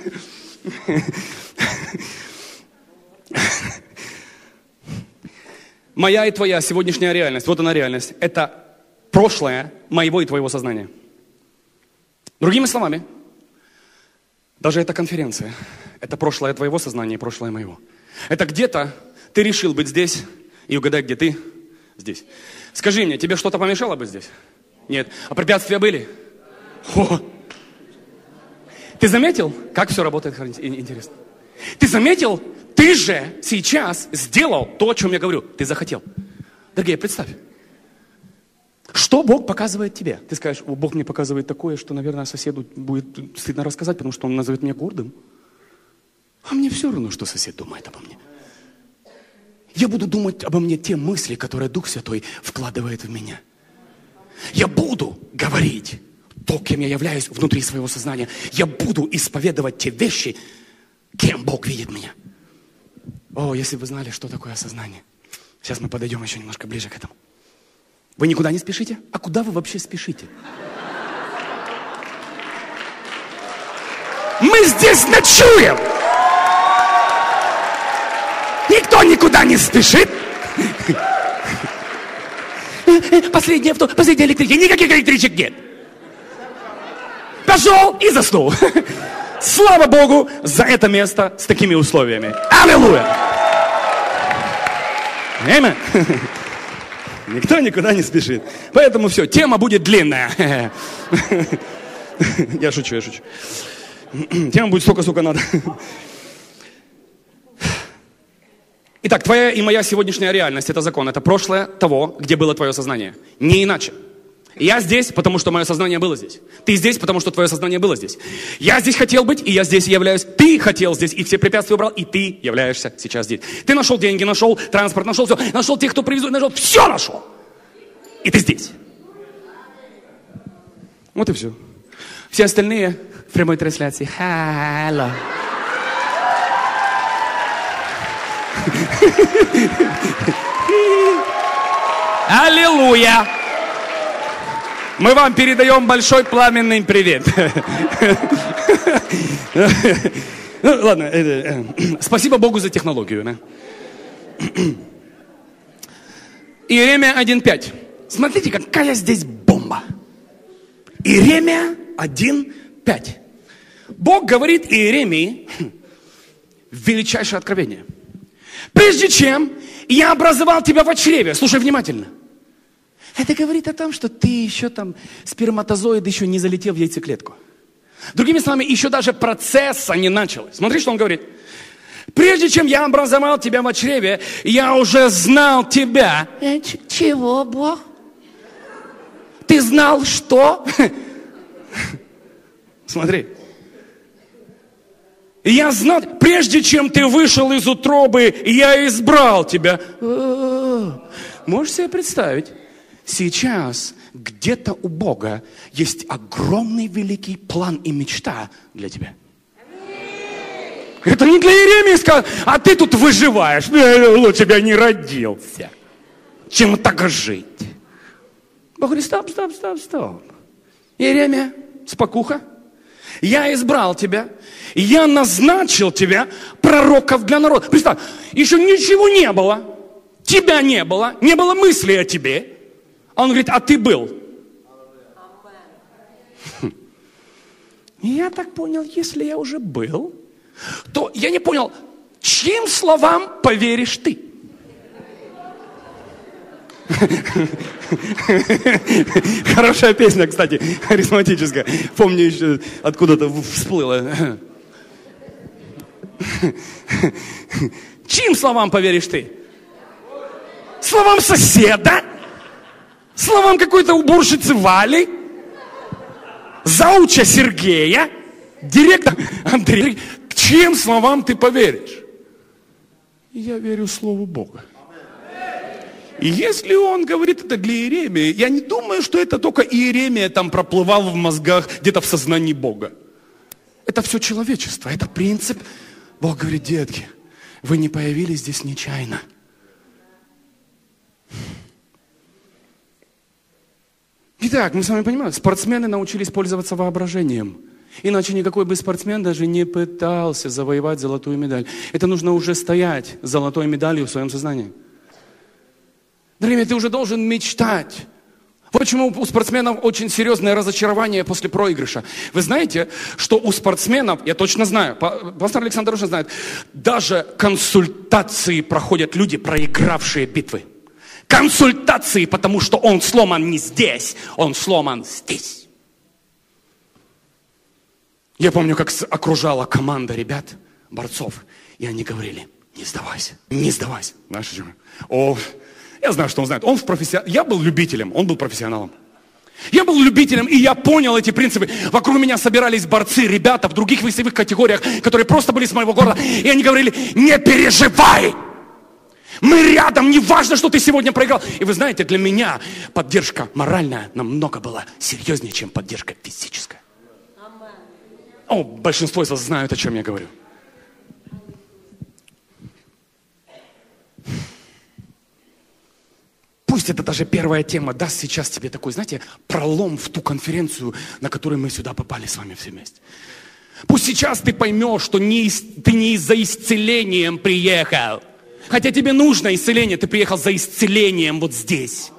Speaker 2: Моя и твоя сегодняшняя реальность, вот она реальность, это прошлое моего и твоего сознания. Другими словами, даже эта конференция, это прошлое твоего сознания и прошлое моего. Это где-то ты решил быть здесь, и угадай, где ты здесь. Скажи мне, тебе что-то помешало быть здесь? Нет. А препятствия были? О! Ты заметил, как все работает интересно? Ты заметил, ты же сейчас сделал то, о чем я говорю. Ты захотел. Дорогие, представь. Что Бог показывает тебе? Ты скажешь, Бог мне показывает такое, что, наверное, соседу будет стыдно рассказать, потому что он назовет меня гордым. А мне все равно, что сосед думает обо мне. Я буду думать обо мне те мысли, которые Дух Святой вкладывает в меня. Я буду говорить то, кем я являюсь внутри своего сознания. Я буду исповедовать те вещи, кем Бог видит меня. О, если бы вы знали, что такое осознание. Сейчас мы подойдем еще немножко ближе к этому. Вы никуда не спешите? А куда вы вообще спешите? Мы здесь ночуем! Никто никуда не спешит. Последний электричек. Никаких электричек нет. Пошел и заснул. Слава Богу за это место с такими условиями. Аллилуйя! Аминь. Никто никуда не спешит. Поэтому все, тема будет длинная. Я шучу. Тема будет столько, сколько надо. Итак, твоя и моя сегодняшняя реальность – это закон, это прошлое того, где было твое сознание. Не иначе. Я здесь, потому что мое сознание было здесь. Ты здесь, потому что твое сознание было здесь. Я здесь хотел быть, и я здесь являюсь. Ты хотел здесь, и все препятствия убрал, и ты являешься сейчас здесь. Ты нашел деньги, нашел транспорт, нашел все. Нашел тех, кто привезут, нашел. Все нашел. И ты здесь. Вот и все. Все остальные в прямой трансляции. Халло. Аллилуйя! Мы вам передаем большой пламенный привет. Ну, ладно, спасибо Богу за технологию. Да? Иеремия 1:5. Смотрите, какая здесь бомба. Иеремия 1:5. Бог говорит Иеремии величайшее откровение. Прежде чем я образовал тебя в чреве, слушай внимательно. Это говорит о том, что ты еще там, сперматозоид еще не залетел в яйцеклетку. Другими словами, еще даже процесса не началось. Смотри, что он говорит. Прежде чем я образовал тебя в чреве, я уже знал тебя. Чего, Бог? Ты знал что? Смотри. Я знал, прежде чем ты вышел из утробы, я избрал тебя. Можешь себе представить? Сейчас где-то у Бога есть огромный великий план и мечта для тебя. Это не для Иеремии сказано, а ты тут выживаешь. Лучше бы я не родился, чем так жить. Бог говорит, стоп. Иеремия, спокуха. Я избрал тебя, я назначил тебя пророков для народа. Представь, еще ничего не было, тебя не было мысли о тебе. А он говорит, а ты был. Я так понял, если я уже был, то я не понял, чьим словам поверишь ты? Хорошая песня, кстати, харизматическая. Помню, еще откуда-то всплыла. Чьим словам поверишь ты? Словам соседа? Словам какой-то уборщицы Вали? Зауча Сергея? Директор Андрей? К чьим словам ты поверишь? Я верю Слову Бога. И если он говорит это для Иеремии, я не думаю, что это только Иеремия там проплывал в мозгах, где-то в сознании Бога. Это все человечество, это принцип. Бог говорит, детки, вы не появились здесь нечаянно. Итак, мы с вами понимаем, спортсмены научились пользоваться воображением. Иначе никакой бы спортсмен даже не пытался завоевать золотую медаль. Это нужно уже стоять с золотой медалью в своем сознании. Дорогие, ты уже должен мечтать. Вот почему у спортсменов очень серьезное разочарование после проигрыша. Вы знаете, что у спортсменов, я точно знаю, пастор Александр точно знает, даже консультации проходят люди, проигравшие битвы. Консультации, потому что он сломан не здесь, он сломан здесь. Я помню, как окружала команда ребят, борцов, и они говорили, не сдавайся, не сдавайся. Знаешь, о, я знаю, что он знает. Я был любителем, он был профессионалом. Я был любителем, и я понял эти принципы. Вокруг меня собирались борцы, ребята в других весовых категориях, которые просто были с моего города. И они говорили, не переживай! Мы рядом, не важно, что ты сегодня проиграл. И вы знаете, для меня поддержка моральная намного была серьезнее, чем поддержка физическая. О, большинство из вас знают, о чем я говорю. Пусть это даже первая тема даст сейчас тебе такой, знаете, пролом в ту конференцию, на которую мы сюда попали с вами все вместе. Пусть сейчас ты поймешь, что ты не за исцелением приехал. Хотя тебе нужно исцеление, ты приехал за исцелением вот здесь.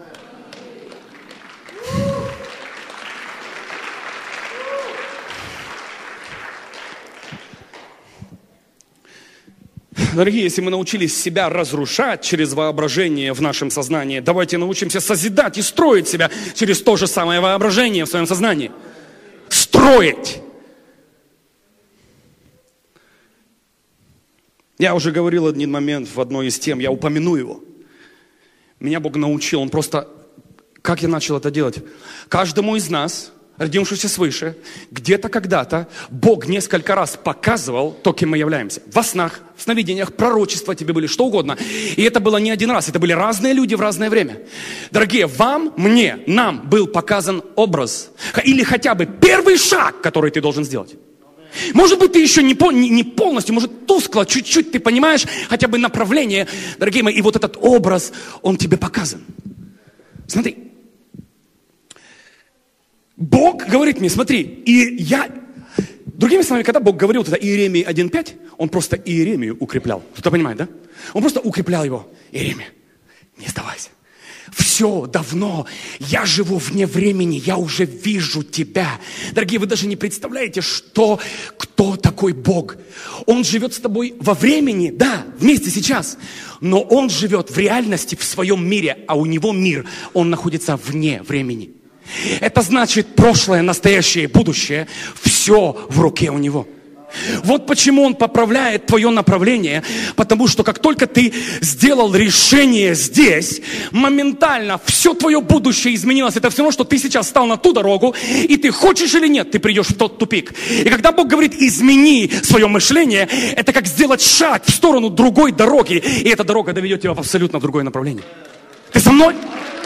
Speaker 2: Дорогие, если мы научились себя разрушать через воображение в нашем сознании, давайте научимся созидать и строить себя через то же самое воображение в своем сознании. Строить. Я уже говорил один момент в одной из тем, я упомяну его. Меня Бог научил, Он просто... Как я начал это делать? Каждому из нас, родившимся свыше, где-то когда-то, Бог несколько раз показывал то, кем мы являемся. Во снах, в сновидениях, пророчества тебе были, что угодно. И это было не один раз, это были разные люди в разное время. Дорогие, вам, мне, нам был показан образ. Или хотя бы первый шаг, который ты должен сделать. Может быть, ты еще не полностью, может, тускло, чуть-чуть ты понимаешь хотя бы направление, дорогие мои, и вот этот образ, он тебе показан. Смотри, Бог говорит мне, смотри, и я... Другими словами, когда Бог говорил тогда Иеремии 1.5, Он просто Иеремию укреплял. Кто-то понимает, да? Он просто укреплял его. Иеремия, не сдавайся. Все давно, я живу вне времени, я уже вижу тебя. Дорогие, вы даже не представляете, кто такой Бог. Он живет с тобой во времени, да, вместе сейчас. Но Он живет в реальности, в своем мире, а у Него мир, Он находится вне времени. Это значит прошлое, настоящее, будущее, все в руке у Него. Вот почему Он поправляет твое направление, потому что как только ты сделал решение здесь, моментально все твое будущее изменилось. Это все равно, что ты сейчас стал на ту дорогу, и ты хочешь или нет, ты придешь в тот тупик. И когда Бог говорит, измени свое мышление, это как сделать шаг в сторону другой дороги, и эта дорога доведет тебя в абсолютно другое направление. Ты со мной?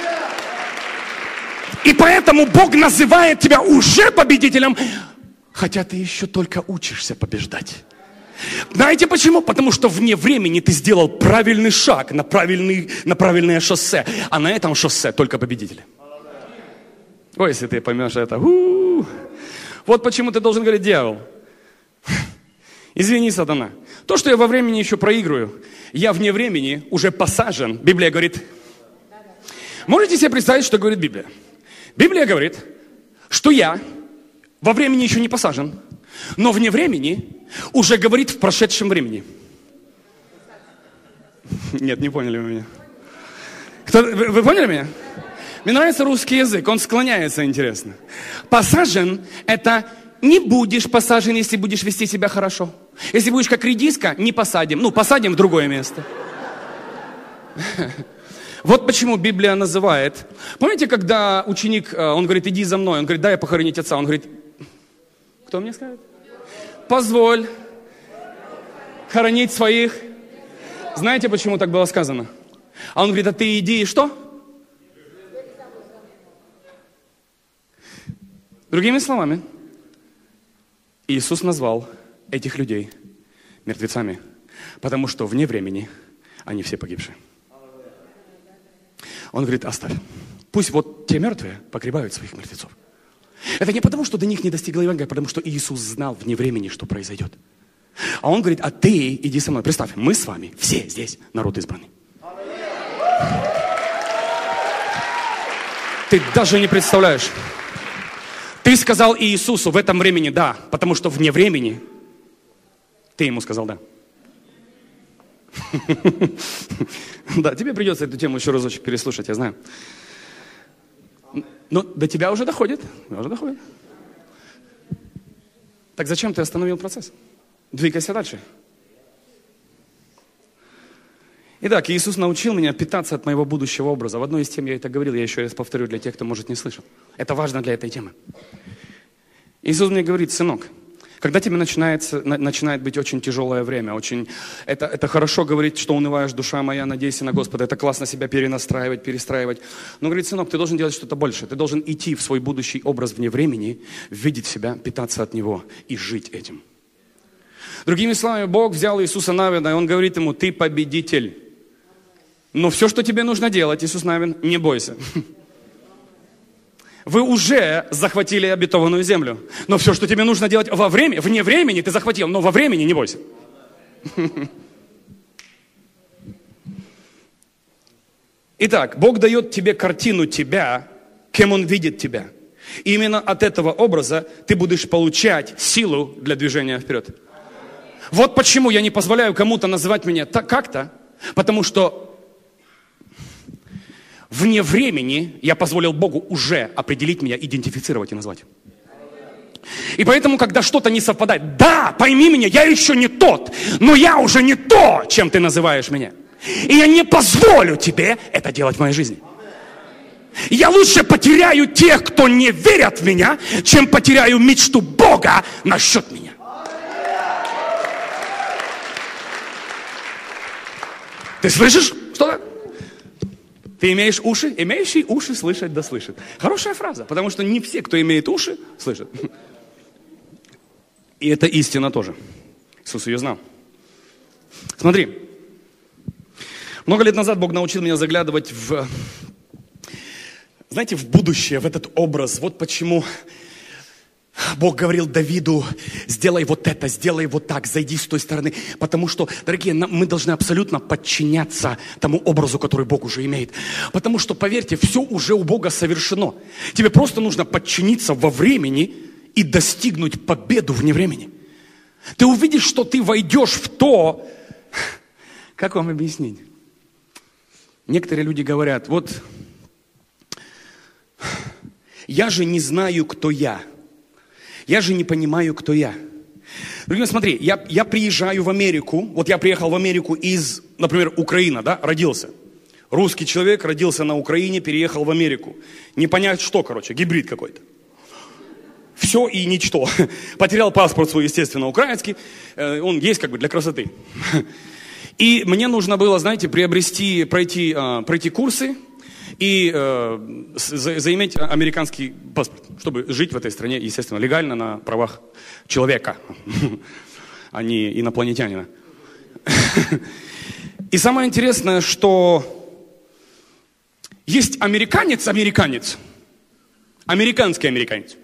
Speaker 2: И поэтому Бог называет тебя уже победителем, хотя ты еще только учишься побеждать. Знаете почему? Потому что вне времени ты сделал правильный шаг на правильное шоссе. А на этом шоссе только победители. Ой, если ты поймешь это. Вот почему ты должен говорить: дьявол, извини, сатана. То, что я во времени еще проигрываю, я вне времени уже посажен. Библия говорит. Можете себе представить, что говорит Библия? Библия говорит, что я во времени еще не посажен, но вне времени уже говорит в прошедшем времени. Нет, не поняли вы меня. Вы поняли меня? Мне нравится русский язык, он склоняется, интересно. Посажен – это не будешь посажен, если будешь вести себя хорошо. Если будешь как редиска, не посадим. Ну, посадим в другое место. Вот почему Библия называет. Помните, когда ученик, он говорит: иди за мной. Он говорит: дай похоронить отца. Он говорит: кто мне скажет? Позволь хоронить своих. Знаете, почему так было сказано? А он говорит: а ты иди и что? Другими словами, Иисус назвал этих людей мертвецами, потому что вне времени они все погибшие. Он говорит: оставь. Пусть вот те мертвые погребают своих мертвецов. Это не потому, что до них не достигло Евангелия, а потому что Иисус знал вне времени, что произойдет. А он говорит: а ты иди со мной. Представь, мы с вами все здесь народ избранный. Ты даже не представляешь. Ты сказал Иисусу в этом времени да, потому что вне времени ты ему сказал да. Да, тебе придется эту тему еще разочек переслушать, я знаю. Но до тебя уже доходит. Так зачем ты остановил процесс? Двигайся дальше. Итак, Иисус научил меня питаться от моего будущего образа. В одной из тем я это говорил, я еще раз повторю для тех, кто, может, не слышал. Это важно для этой темы. Иисус мне говорит: сынок, когда тебе начинает быть очень тяжелое время, это хорошо говорить, что унываешь, душа моя, надейся на Господа, это классно себя перенастраивать, перестраивать. Но говорит: сынок, ты должен делать что-то большее, ты должен идти в свой будущий образ вне времени, видеть себя, питаться от него и жить этим. Другими словами, Бог взял Иисуса Навина, и Он говорит ему: ты победитель. Но все, что тебе нужно делать, Иисус Навин, не бойся. Вы уже захватили обетованную землю. Но все, что тебе нужно делать вне времени, ты захватил, но во времени не бойся. Итак, Бог дает тебе картину тебя, кем Он видит тебя. И именно от этого образа ты будешь получать силу для движения вперед. Вот почему я не позволяю кому-то называть меня как-то, потому что вне времени я позволил Богу уже определить меня, идентифицировать и назвать. И поэтому, когда что-то не совпадает, да, пойми меня, я еще не тот, но я уже не то, чем ты называешь меня. И я не позволю тебе это делать в моей жизни. Я лучше потеряю тех, кто не верят в меня, чем потеряю мечту Бога насчет меня. Ты слышишь что-то? Ты имеешь уши? Имеющий уши слышать да слышит. Хорошая фраза, потому что не все, кто имеет уши, слышат. И это истина тоже. Иисус ее знал. Смотри. Много лет назад Бог научил меня заглядывать в будущее, в этот образ. Вот почему Бог говорил Давиду: сделай вот это, сделай вот так, зайди с той стороны. Потому что, дорогие, мы должны абсолютно подчиняться тому образу, который Бог уже имеет. Потому что, поверьте, все уже у Бога совершено. Тебе просто нужно подчиниться во времени и достигнуть победу вне времени. Ты увидишь, что ты войдешь в то... Как вам объяснить? Некоторые люди говорят: вот, я же не знаю, кто я. Я же не понимаю, кто я. Друзья, смотри, я приезжаю в Америку. Вот я приехал в Америку из, например, Украины, да, родился. Русский человек родился на Украине, переехал в Америку. Не понять что, гибрид какой-то. Все и ничто. Потерял паспорт свой, естественно, украинский. Он есть для красоты. И мне нужно было, знаете, пройти курсы и заиметь американский паспорт, чтобы жить в этой стране, естественно, легально на правах человека, а не инопланетянина. И самое интересное, что есть американец, Американский американец.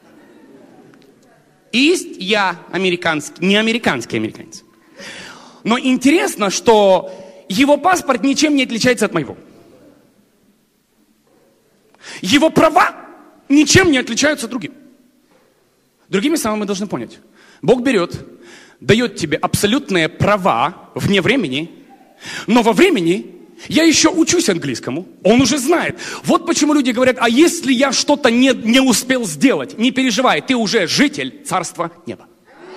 Speaker 2: Есть я американский, не американский американец. Но интересно, что его паспорт ничем не отличается от моего. Его права ничем не отличаются от других. Другими словами, мы должны понять. Бог берет, дает тебе абсолютные права вне времени, но во времени я еще учусь английскому, он уже знает. Вот почему люди говорят, а если я что-то не успел сделать, не переживай, ты уже житель Царства Неба.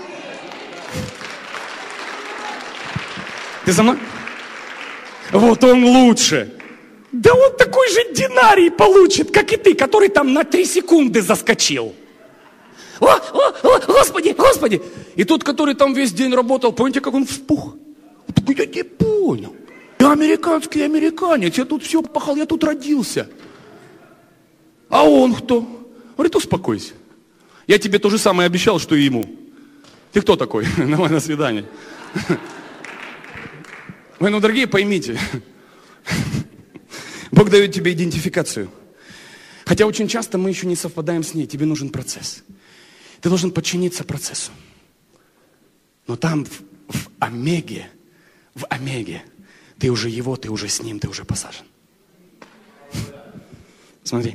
Speaker 2: Ты за мной? Вот он лучше. Да он такой же динарий получит, как и ты, который там на 3 секунды заскочил. О, Господи, Господи. И тот, который там весь день работал, помните, как он вспух? Он такой, я не понял. Я американский американец, я тут все пахал, я тут родился. А он кто? Говорит, успокойся. Я тебе то же самое обещал, что и ему. Ты кто такой? Давай на свидание. Вы, ну, дорогие, поймите. Бог дает тебе идентификацию. Хотя очень часто мы еще не совпадаем с ней. Тебе нужен процесс. Ты должен подчиниться процессу. Но там, в омеге, ты уже его, ты уже с ним, ты уже посажен. Смотри.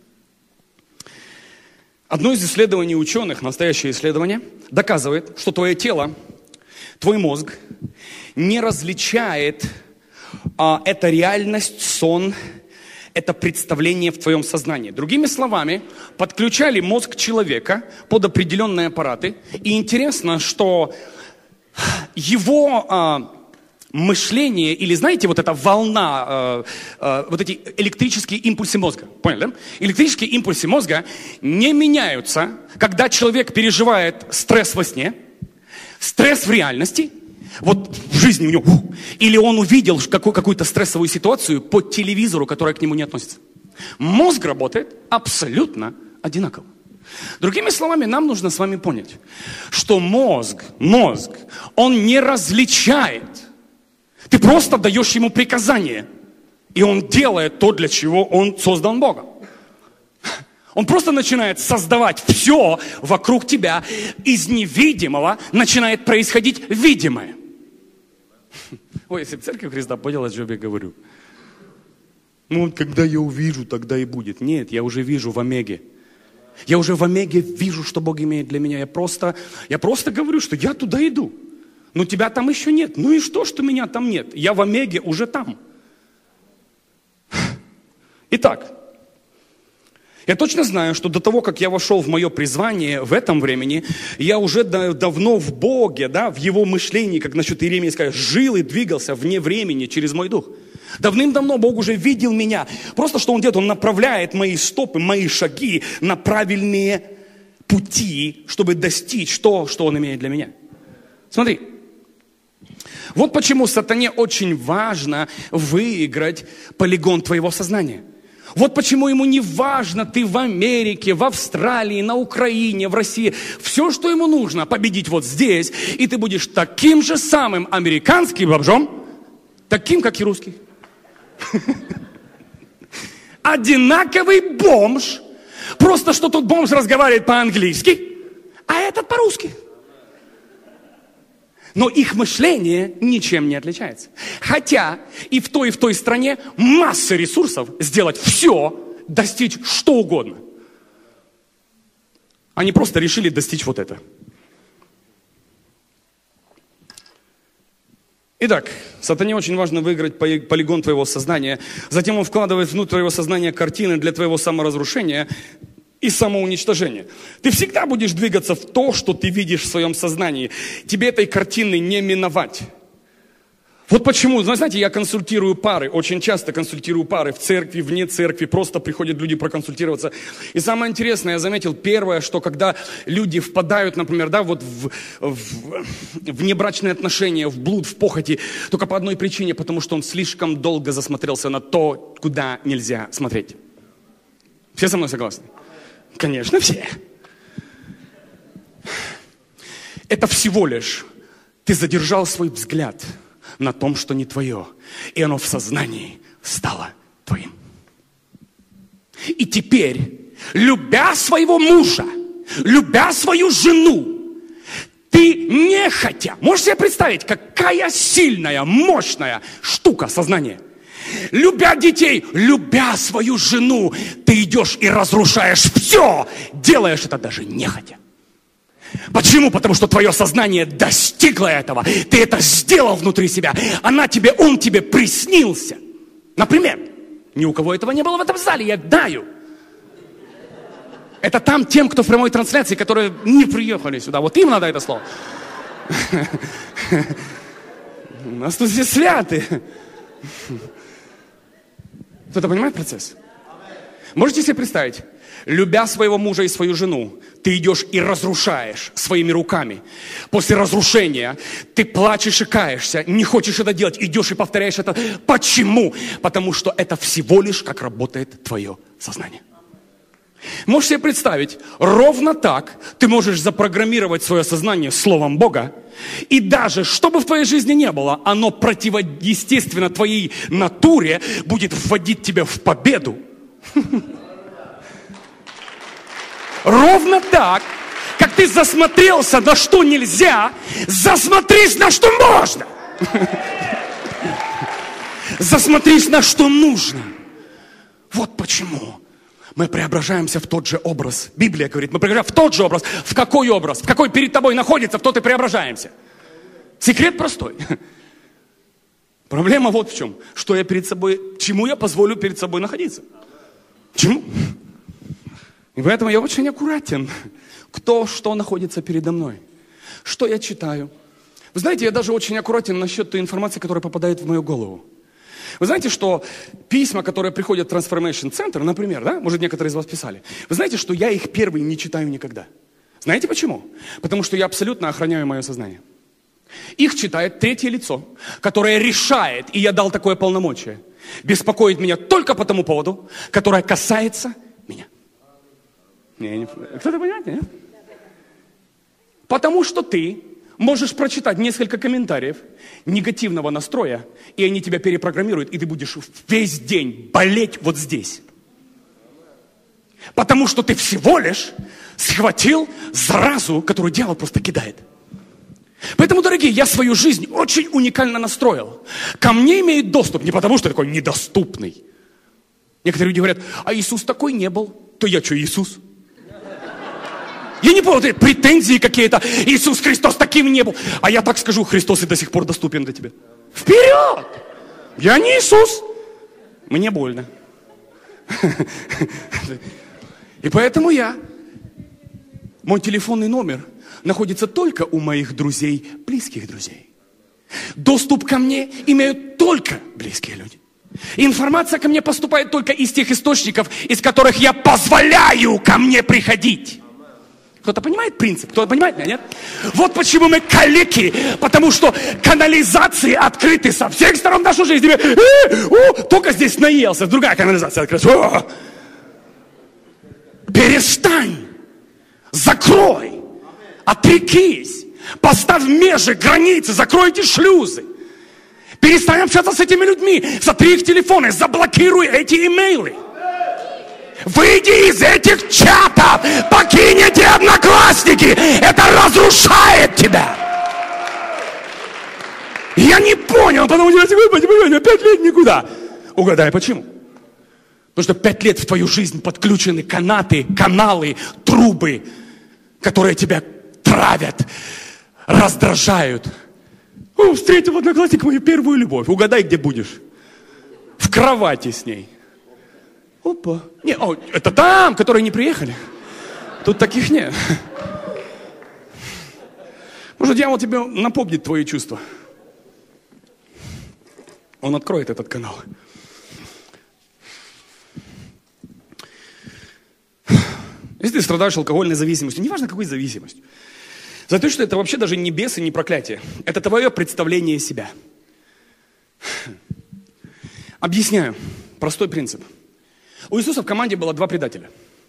Speaker 2: Одно из исследований ученых, настоящее исследование, доказывает, что твое тело, твой мозг не различает это реальность, сон, это представление в твоем сознании. Другими словами, подключали мозг человека под определенные аппараты. И интересно, что его мышление, или знаете, вот эта волна, вот эти электрические импульсы мозга, поняли, да? Электрические импульсы мозга не меняются, когда человек переживает стресс во сне, стресс в реальности, вот в жизни у него, или он увидел какую-то стрессовую ситуацию по телевизору, которая к нему не относится. Мозг работает абсолютно одинаково. Другими словами, нам нужно с вами понять, что мозг, он не различает. Ты просто даешь ему приказание, и он делает то, для чего он создан Богом. Он просто начинает создавать все вокруг тебя, из невидимого начинает происходить видимое. Ой, если бы Церковь Христа поняла, что я говорю. Ну, когда я увижу, тогда и будет. Нет, я уже вижу в омеге. Я уже в омеге вижу, что Бог имеет для меня. Я просто говорю, что я туда иду. Но тебя там еще нет. Ну и что меня там нет? Я в омеге уже там. Итак, я точно знаю, что до того, как я вошел в мое призвание в этом времени, я уже давно в Боге, да, в Его мышлении, как насчет Иеремии сказать, жил и двигался вне времени через мой дух. Давным-давно Бог уже видел меня. Просто что Он делает, Он направляет мои стопы, мои шаги на правильные пути, чтобы достичь то, что Он имеет для меня. Смотри. Вот почему сатане очень важно выиграть полигон твоего сознания. Вот почему ему не важно, ты в Америке, в Австралии, на Украине, в России. Все, что ему нужно, победить вот здесь, и ты будешь таким же самым американским бомжом, таким, как и русский. Одинаковый бомж, просто что тот бомж разговаривает по-английски, а этот по-русски. Но их мышление ничем не отличается. Хотя и в той стране масса ресурсов сделать все, достичь что угодно. Они просто решили достичь вот это. Итак, сатане очень важно выиграть полигон твоего сознания. Затем он вкладывает внутрь твоего сознания картины для твоего саморазрушения и самоуничтожения. Ты всегда будешь двигаться в то, что ты видишь в своем сознании. Тебе этой картины не миновать. Вот почему, знаете, я консультирую пары, очень часто консультирую пары в церкви, вне церкви, просто приходят люди проконсультироваться. И самое интересное, я заметил, первое, что когда люди впадают, например, да, вот в внебрачные отношения, в блуд, в похоти, только по одной причине, потому что он слишком долго засмотрелся на то, куда нельзя смотреть. Все со мной согласны? Конечно, все. Это всего лишь ты задержал свой взгляд на том, что не твое, и оно в сознании стало твоим. И теперь любя своего мужа, любя свою жену, ты нехотя, можешь себе представить, какая сильная, мощная штука сознания. Любя детей, любя свою жену, ты идешь и разрушаешь все, делаешь это даже нехотя. Почему? Потому что твое сознание достигло этого. Ты это сделал внутри себя. Он тебе приснился. Например, ни у кого этого не было в этом зале, я знаю. Это там тем, кто в прямой трансляции, которые не приехали сюда. Вот им надо это слово. У нас тут все святы. Кто-то понимает процесс? Можете себе представить? Любя своего мужа и свою жену, ты идешь и разрушаешь своими руками. После разрушения ты плачешь и каешься, не хочешь это делать, идешь и повторяешь это. Почему? Потому что это всего лишь как работает твое сознание. Можешь себе представить, ровно так ты можешь запрограммировать свое сознание словом Бога, и даже, что бы в твоей жизни не было, оно противоестественно твоей натуре будет вводить тебя в победу. Ровно так, как ты засмотрелся, на что нельзя, засмотрись, на что можно. Засмотрись, на что нужно. Вот почему мы преображаемся в тот же образ. Библия говорит, мы преображаемся в тот же образ. В какой образ? В какой перед тобой находится, в тот и преображаемся. Секрет простой. Проблема вот в чем. Что я перед собой, чему я позволю перед собой находиться? Чему? И поэтому я очень аккуратен, кто что находится передо мной, что я читаю. Вы знаете, я даже очень аккуратен насчет той информации, которая попадает в мою голову. Вы знаете, что письма, которые приходят в Transformation Center, например, да, может, некоторые из вас писали, вы знаете, что я их первые не читаю никогда. Знаете почему? Потому что я абсолютно охраняю мое сознание. Их читает третье лицо, которое решает, и я дал такое полномочие, беспокоить меня только по тому поводу, которое касается меня. Кто-то понимает, нет? Потому что ты можешь прочитать несколько комментариев негативного настроя, и они тебя перепрограммируют, и ты будешь весь день болеть вот здесь. Потому что ты всего лишь схватил заразу, которую дьявол просто кидает. Поэтому, дорогие, я свою жизнь очень уникально настроил. Ко мне имеет доступ не потому, что я такой недоступный. Некоторые люди говорят, а Иисус такой не был. То я что, Иисус? Я не понял, претензии какие-то. Иисус Христос таким не был. А я так скажу, Христос и до сих пор доступен для тебя. Вперед! Я не Иисус. Мне больно. И поэтому мой телефонный номер находится только у моих друзей, близких друзей. Доступ ко мне имеют только близкие люди. Информация ко мне поступает только из тех источников, из которых я позволяю ко мне приходить. Кто-то понимает принцип? Кто-то понимает меня, нет? Вот почему мы калеки, потому что канализации открыты со всех сторон нашей жизни. Только здесь наелся, другая канализация открыта. Перестань, закрой, отрекись, поставь межи, границы, закрой эти шлюзы. Перестань общаться с этими людьми, сотри их телефоны, заблокируй эти имейлы. Выйди из этих чатов, покинь эти одноклассники, это разрушает тебя. Я не понял, потому что, Господи, 5 лет никуда. Угадай, почему? Потому что 5 лет в твою жизнь подключены канаты, каналы, трубы, которые тебя травят, раздражают. Встретил одноклассник мою первую любовь. Угадай, где будешь? В кровати с ней. Опа. Не, это там, которые не приехали. Тут таких нет. Может, дьявол тебе напомнит твои чувства. Он откроет этот канал. Если ты страдаешь алкогольной зависимостью, неважно какой зависимостью, за то, что это вообще даже не бес и не проклятие. Это твое представление себя. Объясняю. Простой принцип. У Иисуса в команде было 2 предателя.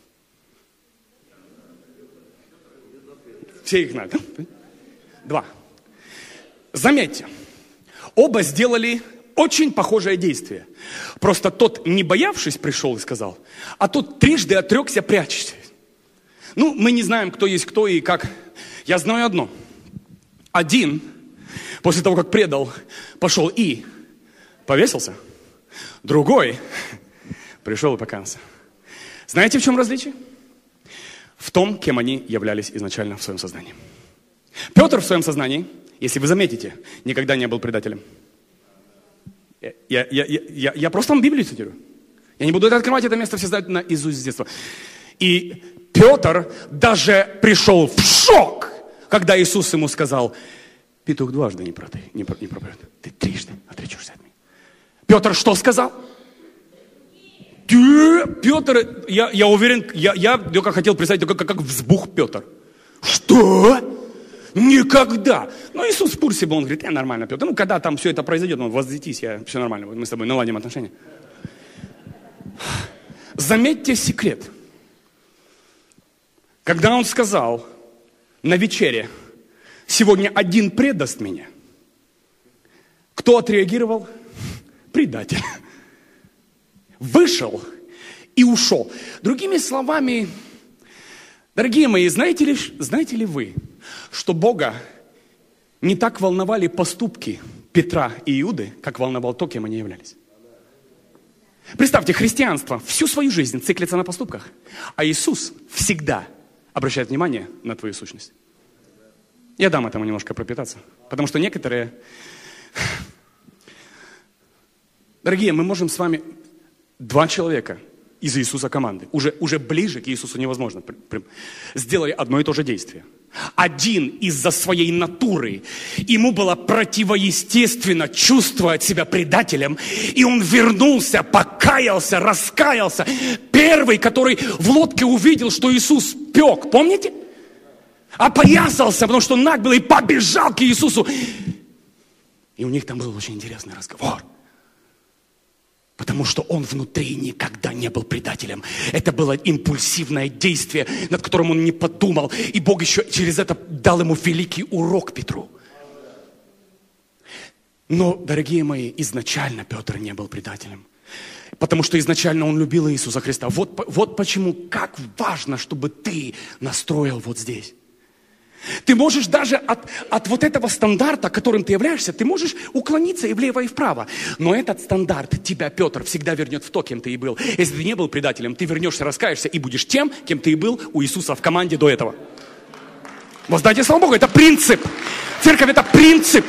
Speaker 2: Все их знают. 2. Заметьте, оба сделали очень похожее действие. Просто тот, не боявшись, пришел и сказал, а тот трижды отрекся, прячься. Ну, мы не знаем, кто есть кто и как. Я знаю одно. Один, после того, как предал, пошел и повесился. Другой пришел и покаялся. Знаете, в чем различие? В том, кем они являлись изначально в своем сознании. Петр в своем сознании, если вы заметите, никогда не был предателем. Я просто вам Библию цитирую. Я не буду открывать это место, все знают наизусть с детства. И Петр даже пришел в шок, когда Иисус ему сказал, петух дважды не пропоет, ты трижды отречешься от меня. Петр что сказал? Петр, я уверен, я только хотел представить, как взбух Петр. Что? Никогда. Но Иисус в курсе был, он говорит, нормально, Петр. Ну, когда там все это произойдет, возвратись, все нормально, мы с тобой наладим отношения. Заметьте секрет. Когда он сказал на вечере, сегодня один предаст меня, кто отреагировал? Предатель. Вышел и ушел. Другими словами, дорогие мои, знаете ли вы, что Бога не так волновали поступки Петра и Иуды, как волновал то, кем они являлись? Представьте, христианство всю свою жизнь циклится на поступках, а Иисус всегда обращает внимание на твою сущность. Я дам этому немножко пропитаться, потому что некоторые... Дорогие, мы можем с вами... Два человека из Иисуса команды, уже ближе к Иисусу невозможно, сделали одно и то же действие. Один из-за своей натуры, ему было противоестественно чувствовать себя предателем, и он вернулся, покаялся, раскаялся. Первый, который в лодке увидел, что Иисус пек, помните? Опоясался, потому что наг был, и побежал к Иисусу. И у них там был очень интересный разговор. Потому что он внутри никогда не был предателем. Это было импульсивное действие, над которым он не подумал. И Бог еще через это дал ему великий урок Петру. Но, дорогие мои, изначально Петр не был предателем. Потому что изначально он любил Иисуса Христа. Вот почему, как важно, чтобы ты настроил вот здесь. Ты можешь даже от вот этого стандарта, которым ты являешься, ты можешь уклониться и влево, и вправо. Но этот стандарт тебя, Петр, всегда вернет в то, кем ты и был. Если ты не был предателем, ты вернешься, раскаешься и будешь тем, кем ты и был у Иисуса в команде до этого. Воздайте слава Богу, это принцип. Церковь – это принцип.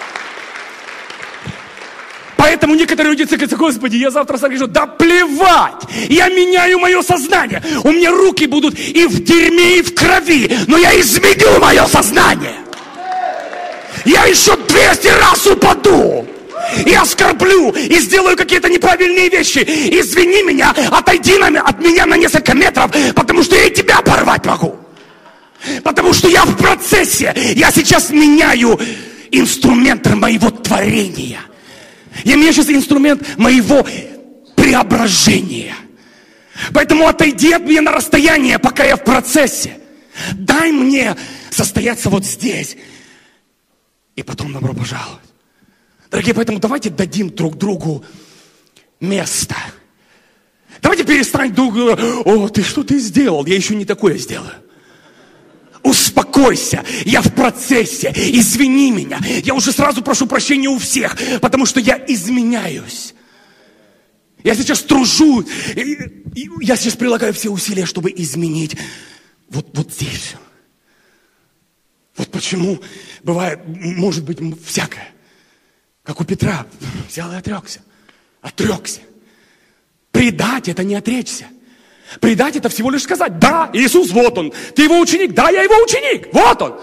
Speaker 2: Поэтому некоторые люди говорят, Господи, я завтра скажу, да плевать, я меняю мое сознание. У меня руки будут и в дерьме, и в крови, но я изменю мое сознание. Я еще 200 раз упаду, и оскорблю, и сделаю какие-то неправильные вещи. Извини меня, отойди от меня на несколько метров, потому что я и тебя порвать могу. Потому что я в процессе, я сейчас меняю инструмент моего творения. Я имею сейчас инструмент моего преображения. Поэтому отойди от меня на расстояние, пока я в процессе. Дай мне состояться вот здесь. И потом добро пожаловать. Дорогие, поэтому давайте дадим друг другу место. Давайте перестанем друг друга. О, что ты сделал? Я еще не такое сделаю. Успокойся, я в процессе, извини меня. Я уже сразу прошу прощения у всех, потому что я изменяюсь. Я сейчас тружусь, я сейчас прилагаю все усилия, чтобы изменить вот здесь все. Вот почему бывает, может быть, всякое. Как у Петра, взял и отрекся. Отрекся. Предать – это не отречься. Предать – это всего лишь сказать, да, Иисус, вот Он. Ты Его ученик, да, я Его ученик, вот Он.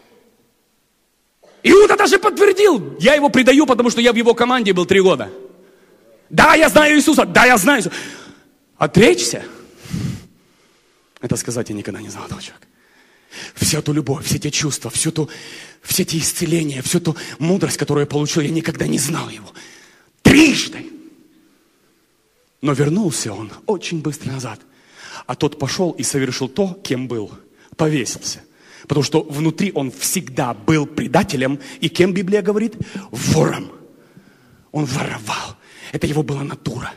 Speaker 2: Иуда даже подтвердил, я Его предаю, потому что я в Его команде был 3 года. Да, я знаю Иисуса, да, я знаю Иисуса. Отречься – это сказать, я никогда не знал этого человека. Всю эту любовь, все те чувства, все те исцеления, всю ту мудрость, которую я получил, я никогда не знал Его. 3 Но вернулся он очень быстро назад. А тот пошел и совершил то, кем был. Повесился. Потому что внутри он всегда был предателем. И кем Библия говорит? Вором. Он воровал. Это его была натура.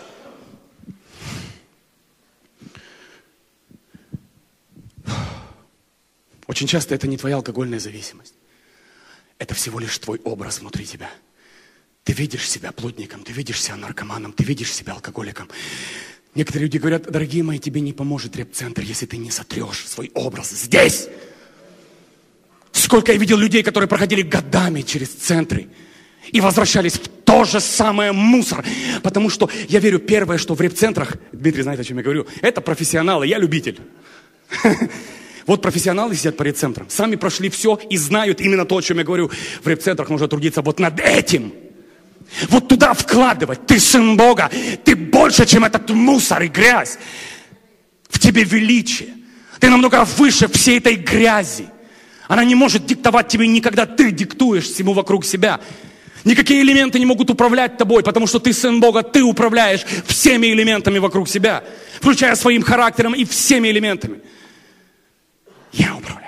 Speaker 2: Очень часто это не твоя алкогольная зависимость. Это всего лишь твой образ внутри тебя. Ты видишь себя блудником, ты видишь себя наркоманом, ты видишь себя алкоголиком. Некоторые люди говорят: дорогие мои, тебе не поможет реп-центр, если ты не сотрешь свой образ здесь. Сколько я видел людей, которые проходили годами через центры и возвращались в то же самое мусор. Потому что я верю, первое, что в реп-центрах, Дмитрий знает, о чем я говорю, это профессионалы, я любитель. Вот профессионалы сидят по реп-центрам, сами прошли все и знают именно то, о чем я говорю. В реп-центрах нужно трудиться вот над этим. Вот туда вкладывать. Ты сын Бога, ты больше, чем этот мусор и грязь. В тебе величие. Ты намного выше всей этой грязи. Она не может диктовать тебе никогда, ты диктуешь всему вокруг себя. Никакие элементы не могут управлять тобой, потому что ты сын Бога, ты управляешь всеми элементами вокруг себя, включая своим характером и всеми элементами. Я управляю.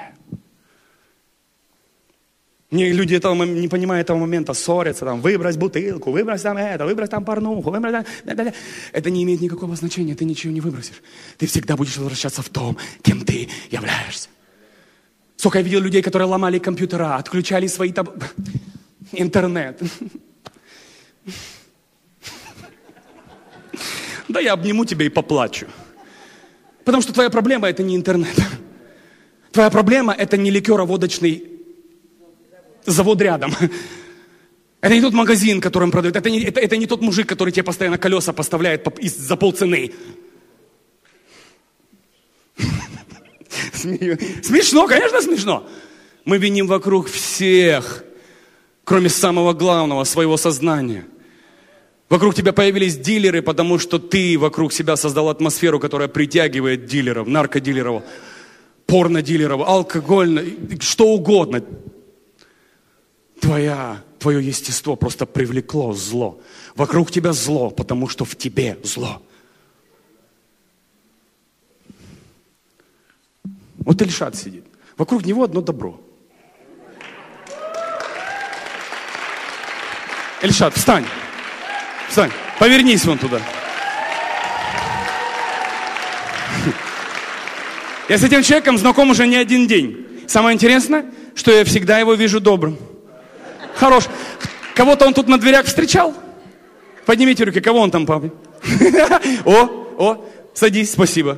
Speaker 2: Мне люди этого, не понимая этого момента, ссорятся, там, выбрось бутылку, выбрось там это, выбрось там порнуху, выбрось там... Это не имеет никакого значения, ты ничего не выбросишь. Ты всегда будешь возвращаться в том, кем ты являешься. Сколько я видел людей, которые ломали компьютера, отключали свои интернет. Да я обниму тебя и поплачу. Потому что твоя проблема это не интернет. Твоя проблема это не ликероводочный завод рядом. Это не тот магазин, который он продает. Это не тот мужик, который тебе постоянно колеса поставляет за полцены. Смешно, конечно, смешно. Мы виним вокруг всех, кроме самого главного, своего сознания. Вокруг тебя появились дилеры, потому что ты вокруг себя создал атмосферу, которая притягивает дилеров, наркодилеров, порнодилеров, алкогольно, что угодно. Твое естество просто привлекло зло. Вокруг тебя зло, потому что в тебе зло. Вот Ильшат сидит. Вокруг него одно добро. Ильшат, встань. Встань. Повернись вон туда. Я с этим человеком знаком уже не один день. Самое интересное, что я всегда его вижу добрым. Хорош. Кого-то он тут на дверях встречал? Поднимите руки, кого он там, папа? О, садись, спасибо.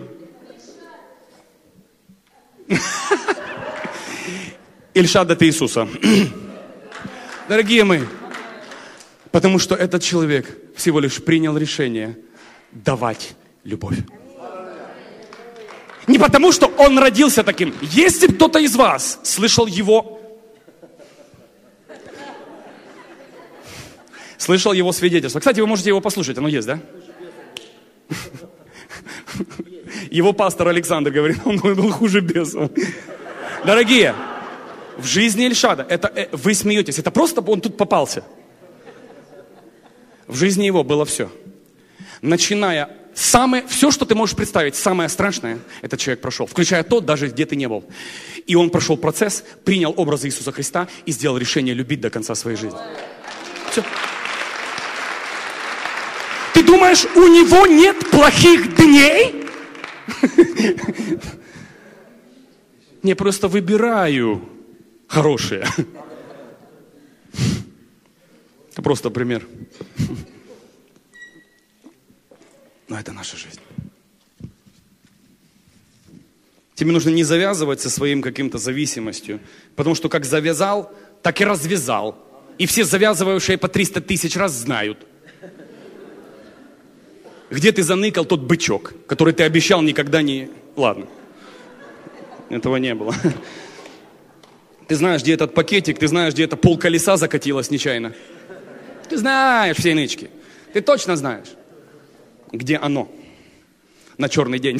Speaker 2: Ильшат от Иисуса. Дорогие мои, потому что этот человек всего лишь принял решение давать любовь. Не потому, что он родился таким. Если кто-то из вас слышал его свидетельство. Кстати, вы можете его послушать, оно есть, да? Его пастор Александр говорит, он был хуже беса. Дорогие, в жизни Ильшада, вы смеетесь, это просто он тут попался. В жизни его было все. Начиная, все, что ты можешь представить, самое страшное, этот человек прошел. Включая то, даже где ты не был. И он прошел процесс, принял образ Иисуса Христа и сделал решение любить до конца своей жизни. Все. Ты думаешь, у него нет плохих дней? Не, просто выбираю хорошие. Это просто пример. Но это наша жизнь. Тебе нужно не завязывать со своим каким-то зависимостью, потому что как завязал, так и развязал. И все завязывающие по 300 тысяч раз знают. Где ты заныкал тот бычок, который ты обещал никогда не... Ладно, этого не было. Ты знаешь, где этот пакетик, ты знаешь, где это полколеса закатилось нечаянно. Ты знаешь все нычки. Ты точно знаешь, где оно на черный день.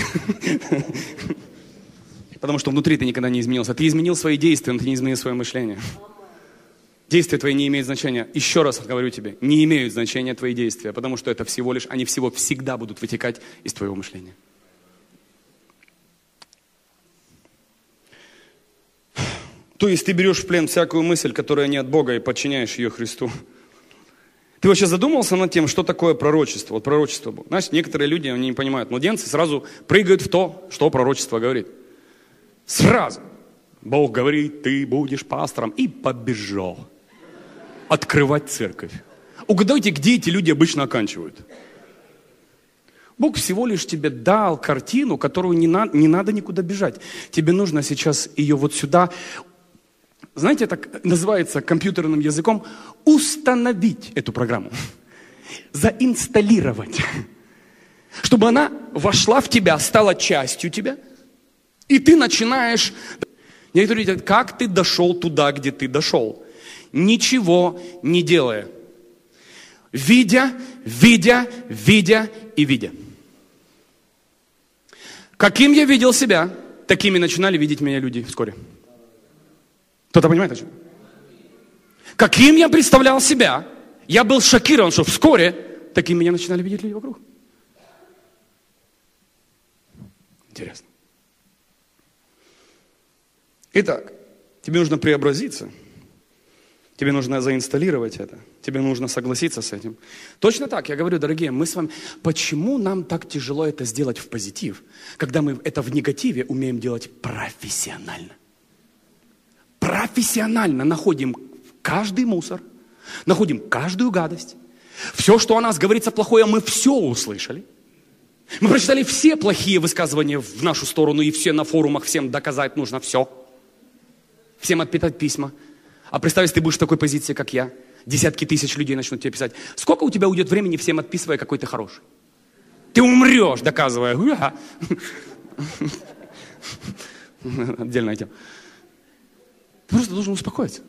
Speaker 2: Потому что внутри ты никогда не изменился. Ты изменил свои действия, но ты не изменил свое мышление. Действия твои не имеют значения. Еще раз говорю тебе, не имеют значения твои действия, потому что это всего лишь, они всегда будут вытекать из твоего мышления. То есть ты берешь в плен всякую мысль, которая не от Бога, и подчиняешь ее Христу. Ты вообще задумался над тем, что такое пророчество? Вот пророчество. Знаешь, некоторые люди, они не понимают, младенцы сразу прыгают в то, что пророчество говорит. Сразу. Бог говорит, ты будешь пастором. И побежал открывать церковь. Угадайте, где эти люди обычно оканчивают? Бог всего лишь тебе дал картину, которую не надо никуда бежать. Тебе нужно сейчас ее вот сюда, знаете, так называется компьютерным языком, установить эту программу, заинсталлировать, чтобы она вошла в тебя, стала частью тебя, и ты начинаешь... Некоторые говорят, как ты дошел туда, где ты дошел? Ничего не делая. Видя и видя. Каким я видел себя, такими начинали видеть меня люди вскоре. Кто-то понимает о чем? Каким я представлял себя, я был шокирован, что вскоре таким меня начинали видеть люди вокруг. Интересно. Итак, тебе нужно преобразиться. Тебе нужно заинсталлировать это. Тебе нужно согласиться с этим. Точно так, я говорю, дорогие, мы с вами... Почему нам так тяжело это сделать в позитив, когда мы это в негативе умеем делать профессионально? Профессионально находим каждый мусор, находим каждую гадость. Все, что о нас говорится плохое, мы все услышали. Мы прочитали все плохие высказывания в нашу сторону, и все на форумах, всем доказать нужно все. Всем отписать письма. А представь, если ты будешь в такой позиции, как я, десятки тысяч людей начнут тебе писать. Сколько у тебя уйдет времени, всем отписывая, какой ты хороший? Ты умрешь, доказывая. Отдельная тема. Ты просто должен успокоиться.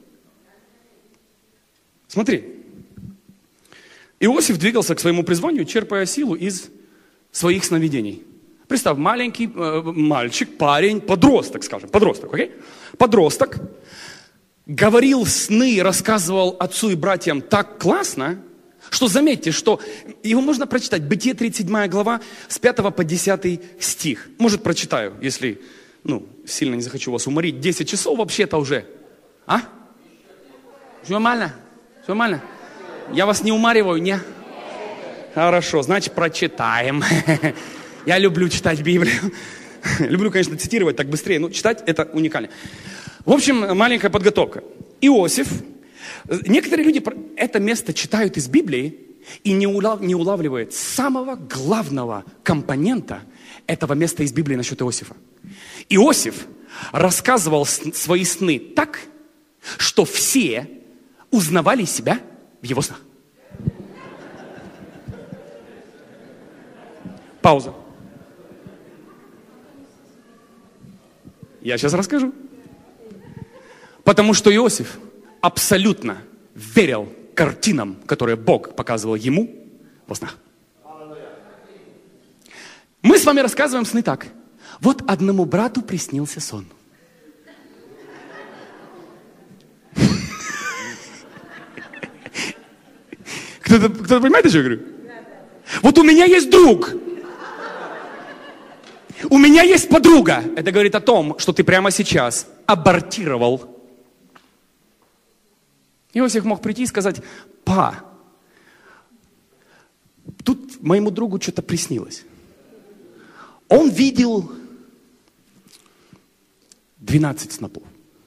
Speaker 2: Смотри. Иосиф двигался к своему призванию, черпая силу из своих сновидений. Представь, маленький мальчик, парень, подросток, скажем, подросток, окей? Подросток говорил сны, рассказывал отцу и братьям так классно, что заметьте, что его можно прочитать. Бытие 37 глава с 5 по 10 стих. Может, прочитаю, если сильно не захочу вас уморить. 10 часов вообще-то уже. А? Все нормально? Все нормально? Я вас не умариваю, не? Хорошо, значит, прочитаем. Я люблю читать Библию. Люблю, конечно, цитировать так быстрее, но читать это уникально. В общем, маленькая подготовка. Иосиф. Некоторые люди это место читают из Библии и не улавливают самого главного компонента этого места из Библии насчет Иосифа. Иосиф рассказывал свои сны так, что все узнавали себя в его снах. Пауза. Я сейчас расскажу. Потому что Иосиф абсолютно верил картинам, которые Бог показывал ему во снах. Мы с вами рассказываем сны так. Вот одному брату приснился сон. Кто-то понимает, что я говорю? Вот у меня есть друг. У меня есть подруга. Это говорит о том, что ты прямо сейчас абортировал. Иосиф мог прийти и сказать: па, тут моему другу что-то приснилось. Он видел 12 снопов.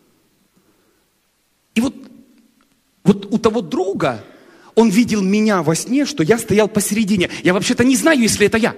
Speaker 2: И вот у того друга, он видел меня во сне, что я стоял посередине. Я вообще-то не знаю, если это я.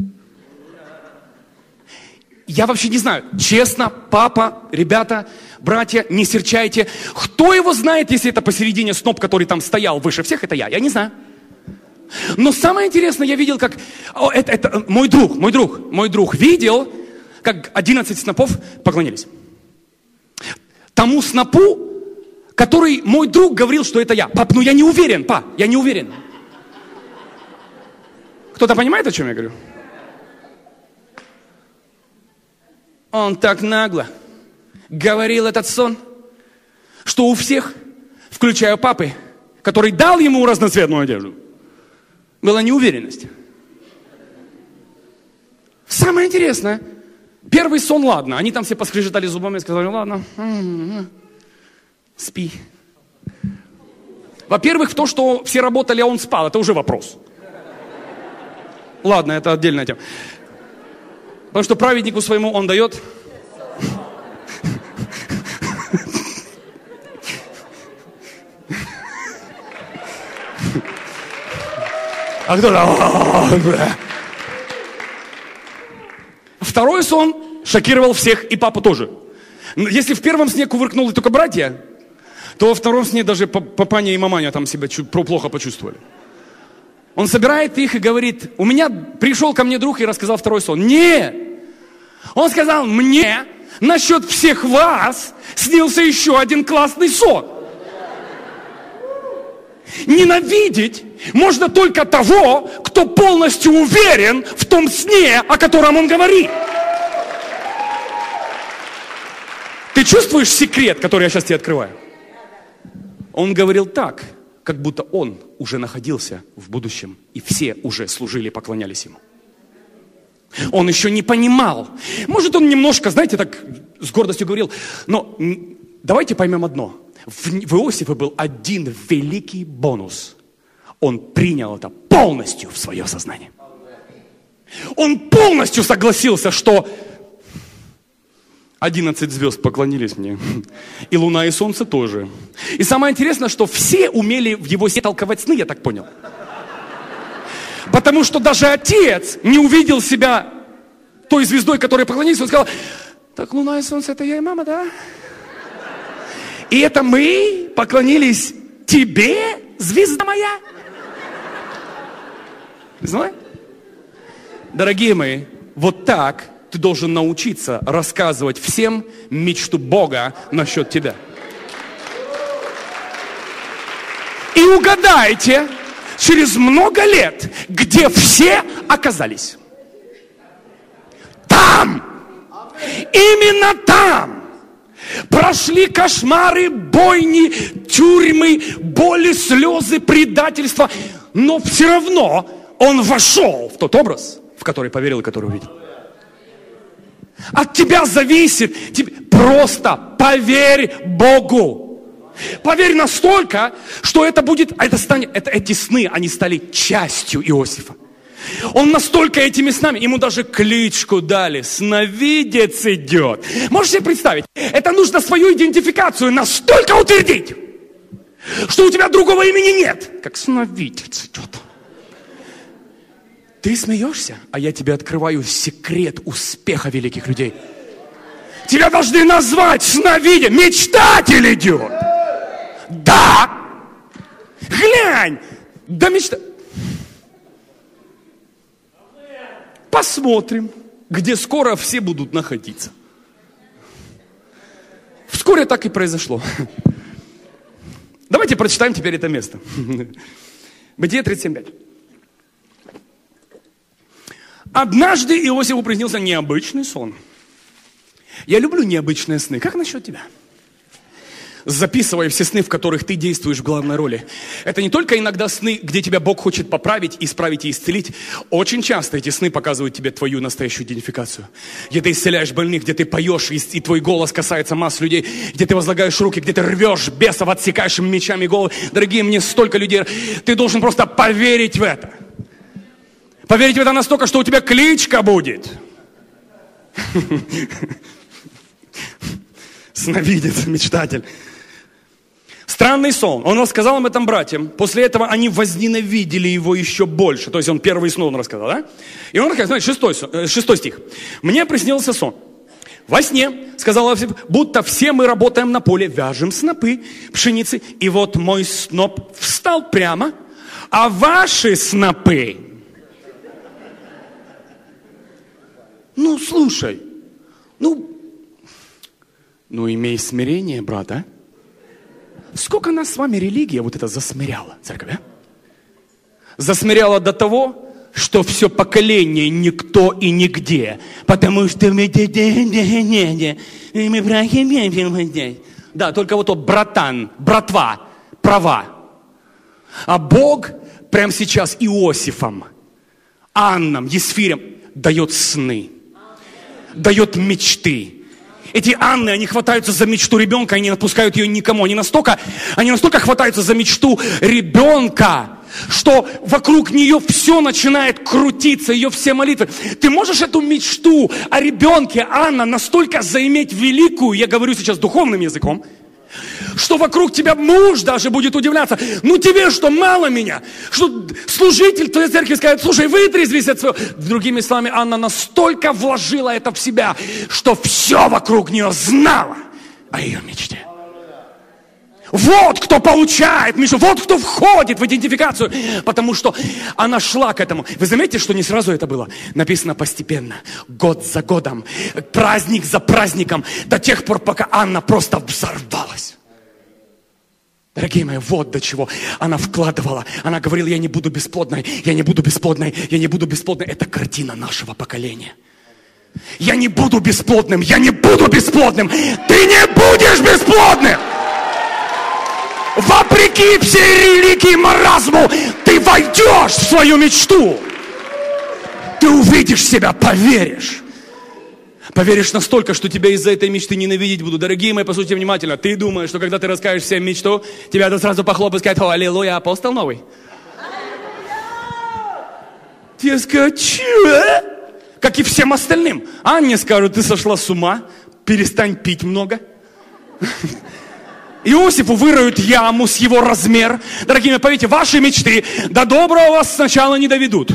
Speaker 2: Я вообще не знаю. Честно, папа, ребята, братья, не серчайте. Кто его знает, если это посередине сноп, который там стоял выше всех, это я. Я не знаю. Но самое интересное, я видел, как... Это мой друг видел, как 11 снопов поклонились. Тому снопу, который мой друг говорил, что это я. Пап, я не уверен, я не уверен. Кто-то понимает, о чем я говорю? Он так нагло говорил этот сон, что у всех, включая папы, который дал ему разноцветную одежду, была неуверенность. Самое интересное, первый сон, ладно, они там все поскрежетали зубами и сказали: ладно, спи. Во-первых, в то, что все работали, а он спал, это уже вопрос. Ладно, это отдельная тема. Потому что праведнику своему он дает. А кто-то... Второй сон шокировал всех, и папу тоже. Если в первом сне кувыркнули только братья, то во втором сне даже папаня и маманя там себя плохо почувствовали. Он собирает их и говорит: пришел ко мне друг и рассказал второй сон. Нет! Он сказал: мне насчет всех вас снился еще один классный сон. Ненавидеть можно только того, кто полностью уверен в том сне, о котором он говорит. Ты чувствуешь секрет, который я сейчас тебе открываю? Он говорил так, как будто он уже находился в будущем, и все уже служили, поклонялись ему. Он еще не понимал. Может, он немножко, знаете, так с гордостью говорил, но давайте поймем одно. В Иосифе был один великий бонус. Он принял это полностью в свое сознание. Он полностью согласился, что 11 звезд поклонились мне. И луна, и солнце тоже. И самое интересное, что все умели в его сне толковать сны, я так понял. Потому что даже отец не увидел себя той звездой, которой поклонились. Он сказал: так луна и солнце — это я и мама, да? И это мы поклонились тебе, звезда моя? Знаешь? Дорогие мои, вот так ты должен научиться рассказывать всем мечту Бога насчет тебя. И угадайте, через много лет, где все оказались. Там! Именно там! Прошли кошмары, бойни, тюрьмы, боли, слезы, предательства. Но все равно он вошел в тот образ, в который поверил и который увидел. От тебя зависит. Просто поверь Богу. Поверь настолько, что эти сны, они стали частью Иосифа. Он настолько этими снами, ему даже кличку дали: сновидец идет. Можешь себе представить? Это нужно свою идентификацию настолько утвердить, что у тебя другого имени нет, как сновидец идет. Ты смеешься, а я тебе открываю секрет успеха великих людей. Тебя должны назвать сновидец, мечтатель идет. Да. Глянь. Да мечта. Посмотрим, где скоро все будут находиться. Вскоре так и произошло. Давайте прочитаем теперь это место. Бытие 37:5. Однажды Иосифу приснился необычный сон. Я люблю необычные сны. Как насчет тебя? Записывай все сны, в которых ты действуешь в главной роли. Это не только иногда сны, где тебя Бог хочет поправить, исправить и исцелить. Очень часто эти сны показывают тебе твою настоящую идентификацию. Где ты исцеляешь больных, где ты поешь, и твой голос касается масс людей. Где ты возлагаешь руки, где ты рвешь бесов, отсекаешь им мечами головы. Дорогие, мне столько людей. Ты должен просто поверить в это. Поверить в это настолько, что у тебя кличка будет. Сновидец, мечтатель. Странный сон. Он рассказал об этом братьям. После этого они возненавидели его еще больше. То есть он первый сон рассказал, да? И он рассказал, знаете, 6 стих. «Мне приснился сон. Во сне, сказал Иосиф, будто все мы работаем на поле, вяжем снопы пшеницы. И вот мой сноп встал прямо, а ваши снопы...» Ну, слушай, ну, имей смирение, брат, а? Сколько нас с вами религия вот это засмиряла, церковь, а? Засмиряла до того, что все поколение никто и нигде. Потому что мы... Да, только вот тот братан, братва, права. А Бог прямо сейчас Иосифом, Анном, Есфирем дает сны, дает мечты, Эти Анны, они хватаются за мечту ребенка, они не отпускают ее никому. Они настолько хватаются за мечту ребенка, что вокруг нее все начинает крутиться, ее все молитвы. Ты можешь эту мечту о ребенке, Анна, настолько заиметь великую, я говорю сейчас духовным языком, что вокруг тебя муж даже будет удивляться. Ну тебе что, мало меня? Что служитель твоей церкви скажет: слушай, вытрезвись от своего. Другими словами, Анна настолько вложила это в себя, что все вокруг нее знало о ее мечте. Вот кто получает мечту, вот кто входит в идентификацию, потому что она шла к этому. Вы заметите, что не сразу это было? Написано постепенно, год за годом, праздник за праздником, до тех пор, пока Анна просто взорвалась. Дорогие мои, вот до чего она вкладывала. Она говорила: я не буду бесплодной, я не буду бесплодной, я не буду бесплодной. Это картина нашего поколения. Я не буду бесплодным, я не буду бесплодным. Ты не будешь бесплодным! Вопреки всей религии и маразму, ты войдешь в свою мечту. Ты увидишь себя, поверишь. Поверишь настолько, что тебя из-за этой мечты ненавидеть будут. Дорогие мои, послушайте внимательно. Ты думаешь, что когда ты расскажешь всем мечту, тебя это сразу похлопают и скажут: о, аллилуйя, апостол новый. Тебе скажут: чё? Как и всем остальным. Анне скажут: ты сошла с ума, перестань пить много. Иосифу выроют яму с его размер. Дорогие мои, поверьте, ваши мечты до доброго вас сначала не доведут.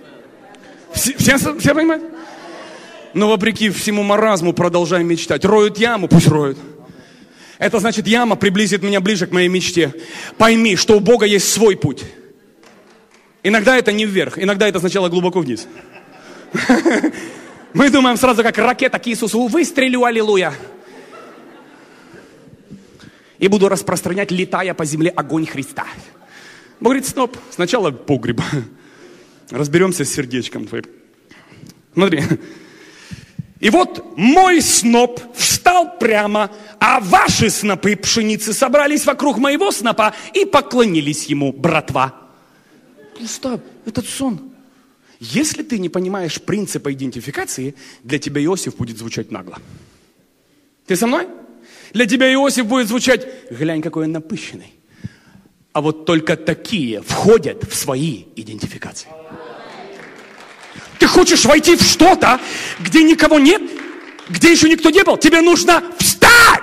Speaker 2: Все понимают? Но вопреки всему маразму продолжаем мечтать. Роют яму, пусть роют. Это значит, яма приблизит меня ближе к моей мечте. Пойми, что у Бога есть свой путь. Иногда это не вверх, иногда это сначала глубоко вниз. Мы думаем сразу, как ракета к Иисусу: выстрелю, аллилуйя. И буду распространять, летая по земле, огонь Христа. Бог говорит: стоп, сначала погреб. Разберемся с сердечком твоим. Смотри. И вот мой сноп встал прямо, а ваши снопы пшеницы собрались вокруг моего снопа и поклонились ему, братва. Стоп, этот сон. Если ты не понимаешь принципа идентификации, для тебя Иосиф будет звучать нагло. Ты со мной? Для тебя Иосиф будет звучать: глянь, какой он напыщенный. А вот только такие входят в свои идентификации. Ты хочешь войти в что-то, где никого нет, где еще никто не был? Тебе нужно встать!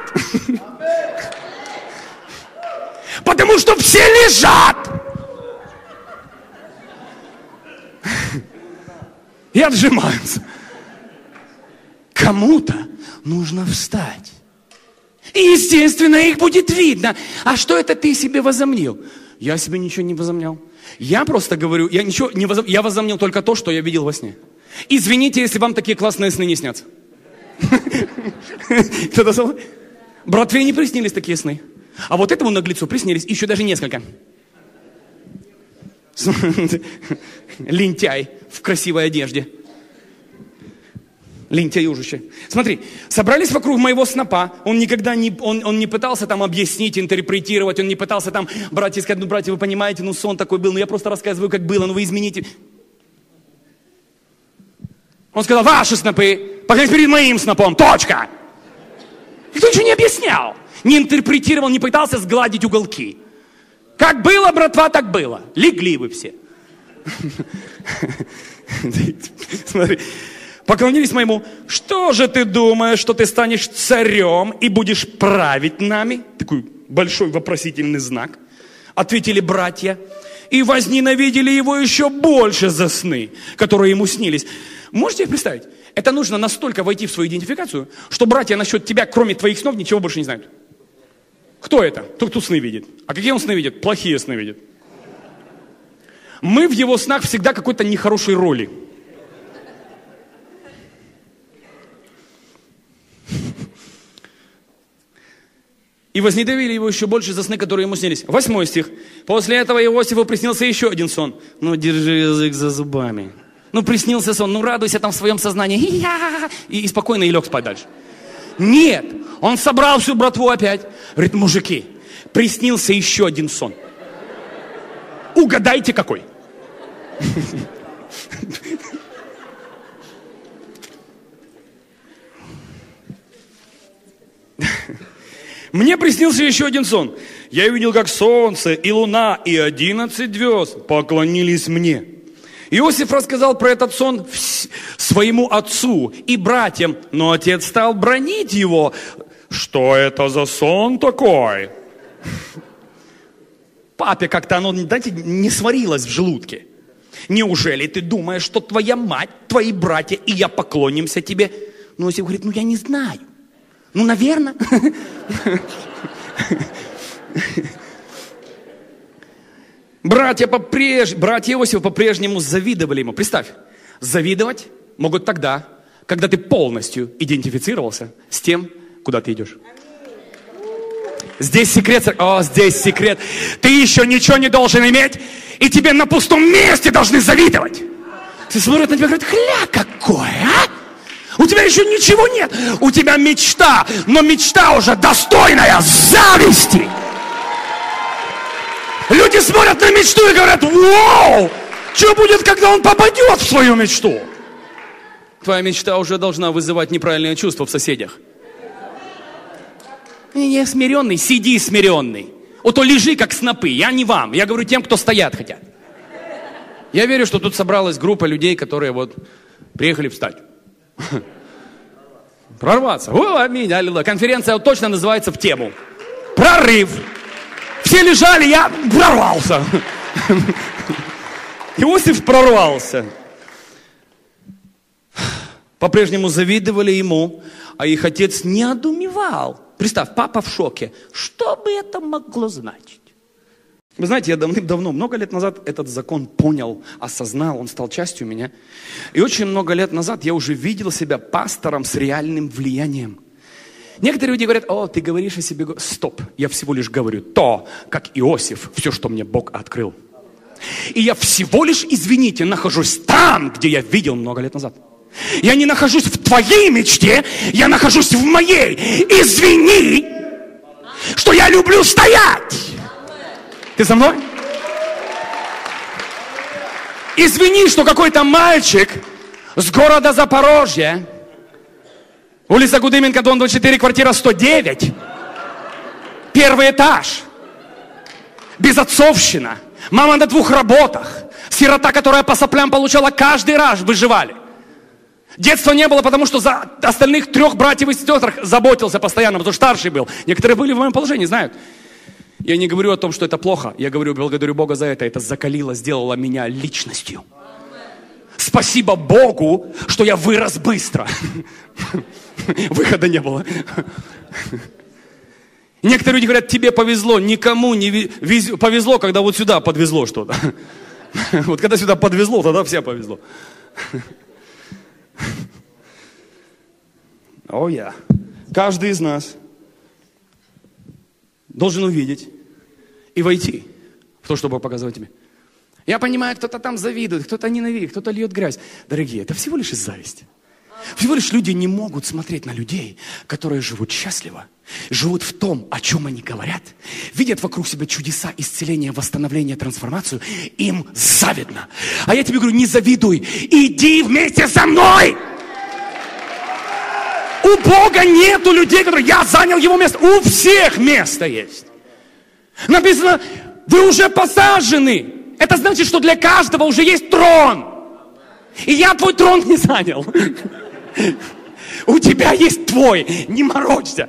Speaker 2: Потому что все лежат и отжимаются. Кому-то нужно встать. И, естественно, их будет видно. А что это ты себе возомнил? Я себе ничего не возомнял. Я просто говорю, я ничего не возомнил. Я возомнил только то, что я видел во сне. Извините, если вам такие классные сны не снятся. Кто-то сказал: братве не приснились такие сны. А вот этому наглецу приснились еще даже несколько. Лентяй в красивой одежде. Лентяюжище. Смотри, собрались вокруг моего снопа. Он никогда не, он не пытался там объяснить, интерпретировать. Он не пытался там, братья, сказать: ну, братья, вы понимаете, ну, сон такой был. Ну, я просто рассказываю, как было, ну, вы измените. Он сказал: ваши снопы, поклонитесь перед моим снопом. Точка. Никто ничего не объяснял. Не интерпретировал, не пытался сгладить уголки. Как было, братва, так было. Легли вы все. Смотри. Поклонились моему: что же ты думаешь, что ты станешь царем и будешь править нами? Такой большой вопросительный знак. Ответили братья. И возненавидели его еще больше за сны, которые ему снились. Можете себе представить? Это нужно настолько войти в свою идентификацию, что братья насчет тебя, кроме твоих снов, ничего больше не знают. Кто это? Тот, кто сны видит. А какие он сны видит? Плохие сны видит. Мы в его снах всегда какой-то нехорошей роли. И возненавидели его еще больше за сны, которые ему снились. 8 стих. После этого Иосифу приснился еще один сон. Ну, держи язык за зубами. Ну, приснился сон, ну, радуйся там в своем сознании. И спокойно и лег спать дальше. Нет, он собрал всю братву опять. Говорит: мужики, приснился еще один сон. Угадайте, какой. Мне приснился еще один сон. Я увидел, как солнце и луна и 11 звезд поклонились мне. Иосиф рассказал про этот сон своему отцу и братьям, но отец стал бранить его. Что это за сон такой? Папе как-то оно, знаете, не сварилось в желудке. Неужели ты думаешь, что твоя мать, твои братья и я поклонимся тебе? Но Иосиф говорит, я не знаю. Наверное. Братья Иосифа по-прежнему завидовали ему. Представь, завидовать могут тогда, когда ты полностью идентифицировался с тем, куда ты идешь. Здесь секрет. Здесь секрет. Ты еще ничего не должен иметь, и тебе на пустом месте должны завидовать. Ты смотришь на тебя и говорят, хля какое, а? У тебя еще ничего нет. У тебя мечта, но мечта уже достойная зависти. Люди смотрят на мечту и говорят, вау, что будет, когда он попадет в свою мечту? Твоя мечта уже должна вызывать неправильные чувства в соседях. Не смиренный, сиди смиренный. То лежи как снопы, я не вам, я говорю тем, кто стоят хотят. Я верю, что тут собралась группа людей, которые приехали встать. Прорваться. Аминь, аллилуйя. Конференция точно называется в тему. Прорыв. Все лежали, я прорвался. Иосиф прорвался. По-прежнему завидовали ему, а их отец не одумевал. Представь, папа в шоке. Что бы это могло значить? Вы знаете, я давным-давно, много лет назад этот закон понял, осознал, он стал частью меня. И очень много лет назад я уже видел себя пастором с реальным влиянием. Некоторые люди говорят, ты говоришь о себе. Стоп, я всего лишь говорю то, как Иосиф, все, что мне Бог открыл. И я всего лишь, извините, нахожусь там, где я видел много лет назад. Я не нахожусь в твоей мечте, я нахожусь в моей. Извини, что я люблю стоять. Ты со мной? Извини, что какой-то мальчик с города Запорожья, улица Гудыменко, дом 24, квартира 109, первый этаж, безотцовщина, мама на 2 работах, сирота, которая по соплям получала каждый раз, выживали. Детства не было, потому что за остальных 3 братьев и сестер заботился постоянно, потому что старший был. Некоторые были в моем положении, знают. Я не говорю о том, что это плохо. Я говорю, благодарю Бога за это. Это закалило, сделало меня личностью. Спасибо Богу, что я вырос быстро. Выхода не было. Некоторые люди говорят, тебе повезло. Никому не повезло, когда вот сюда подвезло что-то. Вот когда сюда подвезло, тогда всем повезло. Каждый из нас должен увидеть и войти в то, что Бог показывает тебе. Я понимаю, кто-то там завидует, кто-то ненавидит, кто-то льет грязь. Дорогие, это всего лишь из зависти. Всего лишь люди не могут смотреть на людей, которые живут счастливо, живут в том, о чем они говорят, видят вокруг себя чудеса, исцеления, восстановления, трансформацию. Им завидно. А я тебе говорю, не завидуй, иди вместе со мной. У Бога нету людей, которые я занял его место. У всех место есть. Написано, вы уже посажены. Это значит, что для каждого уже есть трон. И я твой трон не занял. У тебя есть твой. Не морочься.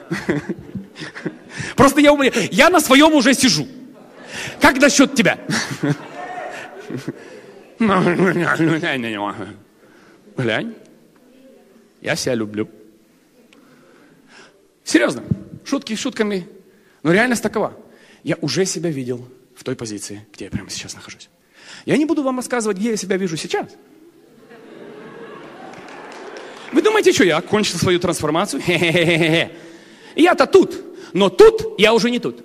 Speaker 2: Просто я на своем уже сижу. Как насчет тебя? Глянь. Я себя люблю. Серьезно. Шутки шутками. Но реальность такова. Я уже себя видел в той позиции, где я прямо сейчас нахожусь. Я не буду вам рассказывать, где я себя вижу сейчас. Вы думаете, что я окончил свою трансформацию? Хе-хе-хе-хе. Я-то тут, но тут я уже не тут.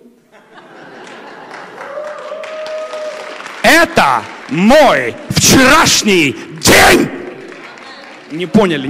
Speaker 2: Это мой вчерашний день. Не поняли.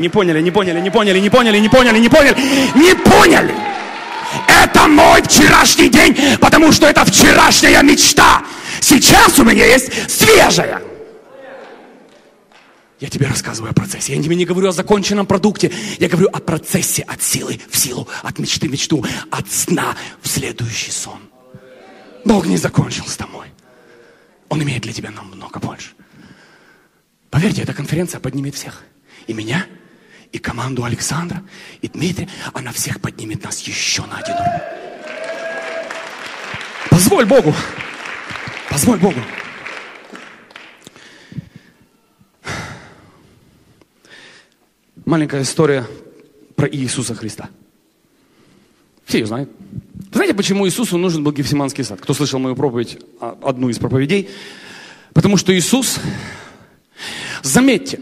Speaker 2: Это мой вчерашний день, потому что это вчерашняя мечта. Сейчас у меня есть свежая. Я тебе рассказываю о процессе. Я тебе не говорю о законченном продукте. Я говорю о процессе от силы в силу, от мечты в мечту, от сна в следующий сон. Бог не закончил с тобой. Он имеет для тебя намного больше. Поверьте, эта конференция поднимет всех. И меня, и команду Александра, и Дмитрия. Она всех поднимет нас еще на один уровень. Позволь Богу. Позволь Богу. Маленькая история про Иисуса Христа. Все ее знают. Знаете, почему Иисусу нужен был Гефсиманский сад? Кто слышал мою проповедь, одну из проповедей? Потому что Иисус, заметьте,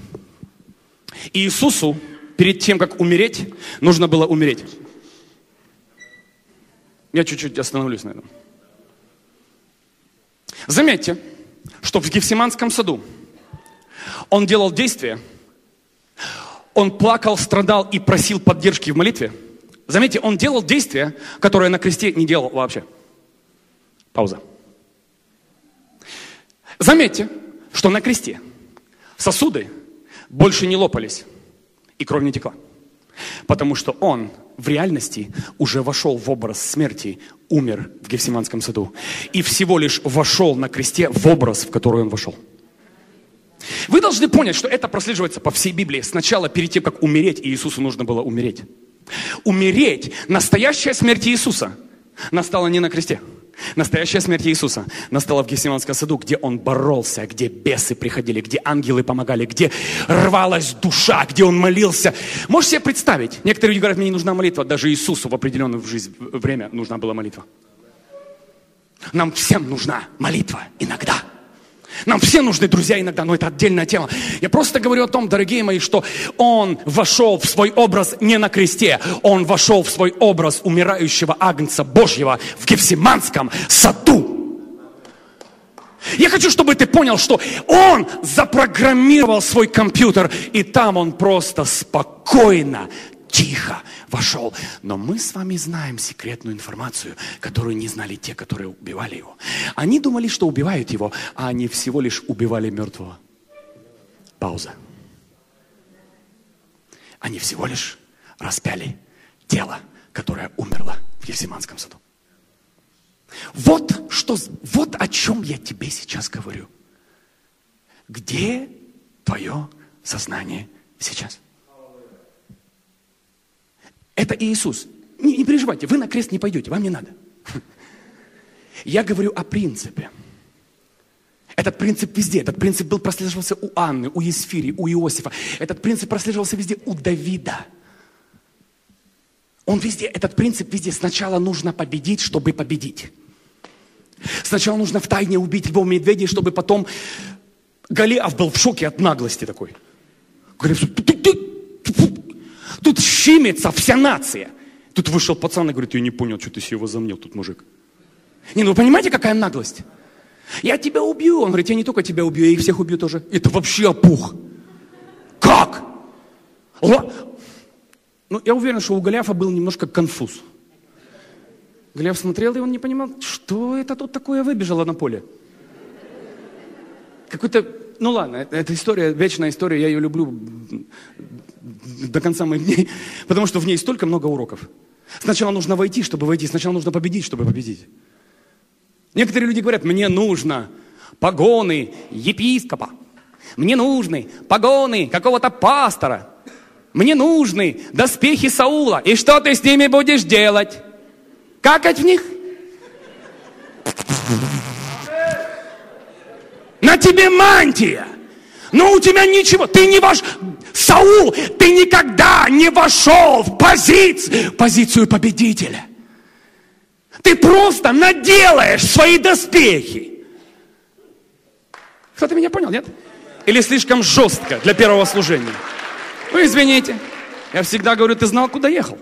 Speaker 2: Иисусу перед тем, как умереть, нужно было умереть. Я чуть-чуть остановлюсь на этом. Заметьте, что в Гефсиманском саду он делал действия, он плакал, страдал и просил поддержки в молитве. Заметьте, он делал действия, которые на кресте не делал вообще. Пауза. Заметьте, что на кресте сосуды больше не лопались и кровь не текла. Потому что он в реальности уже вошел в образ смерти, умер в Гефсиманском саду. И всего лишь вошел на кресте в образ, в который он вошел. Вы должны понять, что это прослеживается по всей Библии. Сначала, перед тем, как умереть, Иисусу нужно было умереть. Умереть, настоящая смерть Иисуса настала не на кресте. Настоящая смерть Иисуса настала в Гефсиманском саду, где он боролся, где бесы приходили, где ангелы помогали, где рвалась душа, где он молился. Можешь себе представить? Некоторые люди говорят, мне не нужна молитва. Даже Иисусу в определенное время нужна была молитва. Нам всем нужна молитва иногда. Нам все нужны друзья иногда, но это отдельная тема. Я просто говорю о том, дорогие мои, что он вошел в свой образ не на кресте. Он вошел в свой образ умирающего Агнца Божьего в Гефсиманском саду. Я хочу, чтобы ты понял, что он запрограммировал свой компьютер, и там он просто спокойно, тихо вошел. Но мы с вами знаем секретную информацию, которую не знали те, которые убивали его. Они думали, что убивают его, а они всего лишь убивали мертвого. Пауза. Они всего лишь распяли тело, которое умерло в Гефсиманском саду. Вот о чем я тебе сейчас говорю. Где твое сознание сейчас? Это Иисус. Не переживайте, вы на крест не пойдете, вам не надо. Я говорю о принципе. Этот принцип везде. Этот принцип прослеживался у Анны, у Есфири, у Иосифа. Этот принцип прослеживался везде у Давида. Он везде, этот принцип везде. Сначала нужно победить, чтобы победить. Сначала нужно втайне убить львов и медведей, чтобы потом... Голиаф был в шоке от наглости такой. Тут щемится вся нация. Тут вышел пацан и говорит, я не понял, что ты себе возомнил тут, мужик. Не, ну вы понимаете, какая наглость? Я тебя убью. Он говорит, я не только тебя убью, я их всех убью тоже. Это вообще опух. Как? Ну, я уверен, что у Голиафа был немножко конфуз. Голиаф смотрел, и он не понимал, что это тут такое выбежало на поле. Какой-то... Ну ладно, эта история, вечная история, я ее люблю до конца моих дней, потому что в ней столько много уроков. Сначала нужно войти, чтобы войти, сначала нужно победить, чтобы победить. Некоторые люди говорят, мне нужно погоны епископа, мне нужны погоны какого-то пастора, мне нужны доспехи Саула, и что ты с ними будешь делать? Какать в них? На тебе мантия, но у тебя ничего, ты не Саул, ты никогда не вошел в позицию победителя. Ты просто наделаешь свои доспехи. Кто-то меня понял, нет? Или слишком жестко для первого служения? Ну, извините, я всегда говорю, ты знал, куда ехал.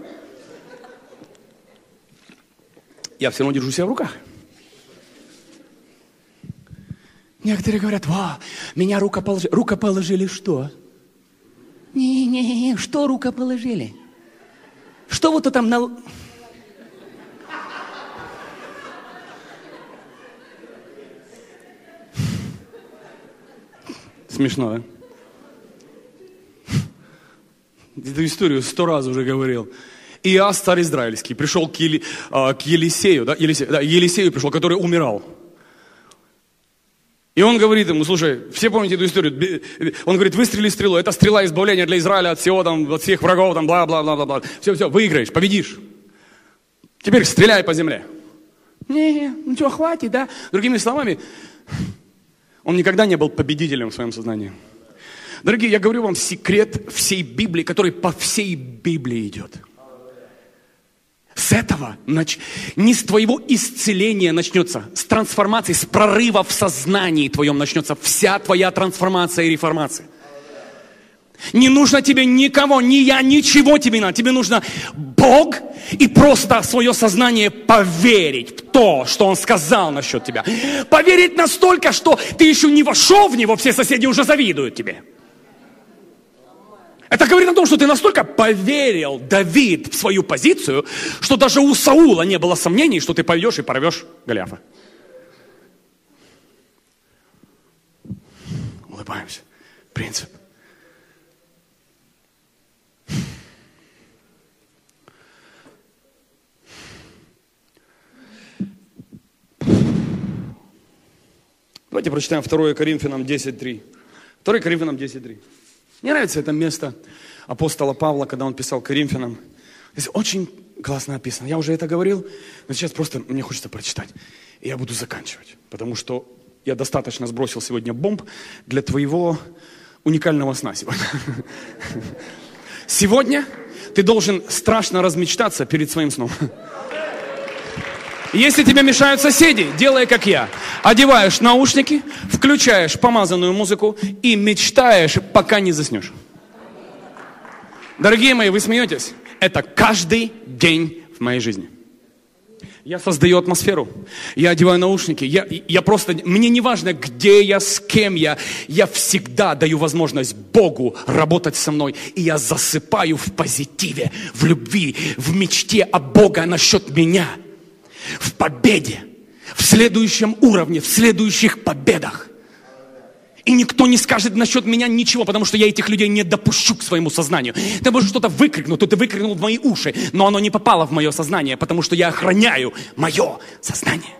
Speaker 2: Я все равно держу себя в руках. Некоторые говорят, меня рукоположили. Рукоположили что? Не, что рукоположили? Что вот там на... Смешно, да? Эту историю 100 раз уже говорил. Иас, царь израильский, пришел к Елисею, Елисею пришел, который умирал. И он говорит ему, слушай, все помните эту историю? Он говорит, выстрели стрелу, это стрела избавления для Израиля от всего там, от всех врагов, там, бла-бла-бла-бла. Все, выиграешь, победишь. Теперь стреляй по земле. Не, ну что, хватит, да? Другими словами, он никогда не был победителем в своем сознании. Дорогие, я говорю вам секрет всей Библии, который по всей Библии идет. С этого, не с твоего исцеления начнется, с трансформации, с прорыва в сознании твоем начнется вся твоя трансформация и реформация. Не нужно тебе никого, ни я, ничего тебе не надо. Тебе нужно Бог и просто свое сознание поверить в то, что Он сказал насчет тебя. Поверить настолько, что ты еще не вошел в него, все соседи уже завидуют тебе. Это говорит о том, что ты настолько поверил, Давид, в свою позицию, что даже у Саула не было сомнений, что ты пойдешь и порвешь Голиафа. Улыбаемся. Принцип. Давайте прочитаем 2 Коринфянам 10:3. 2 Коринфянам 10:3. Мне нравится это место апостола Павла, когда он писал Коринфянам. Здесь очень классно описано. Я уже это говорил, но сейчас просто мне хочется прочитать. И я буду заканчивать, потому что я достаточно сбросил сегодня бомб для твоего уникального сна сегодня. Сегодня ты должен страшно размечтаться перед своим сном. Если тебе мешают соседи, делай как я. Одеваешь наушники, включаешь помазанную музыку и мечтаешь, пока не заснешь. Дорогие мои, вы смеетесь? Это каждый день в моей жизни. Я создаю атмосферу, я одеваю наушники, я просто, мне не важно, где я, с кем я всегда даю возможность Богу работать со мной, и я засыпаю в позитиве, в любви, в мечте о Боге насчет меня. В победе, в следующем уровне, в следующих победах. И никто не скажет насчет меня ничего, потому что я этих людей не допущу к своему сознанию. Ты можешь что-то выкрикнуть, то ты выкрикнул в мои уши, но оно не попало в мое сознание, потому что я охраняю мое сознание.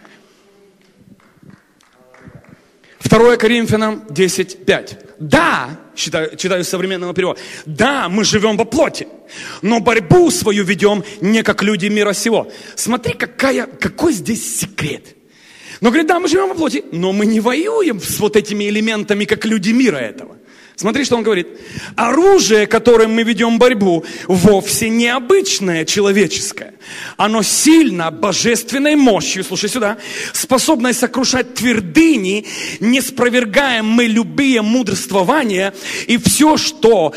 Speaker 2: 2 Коринфянам 10:5. Да, читаю современного перевода. Да, мы живем во плоти, но борьбу свою ведем не как люди мира сего. Смотри, какой здесь секрет. Но говорит, да, мы живем во плоти, но мы не воюем с вот этими элементами, как люди мира этого. Смотри, что он говорит. Оружие, которым мы ведем борьбу, вовсе не обычное человеческое. Оно сильно божественной мощью, слушай сюда, способное сокрушать твердыни, не спровергаем мы любые мудрствования и все, что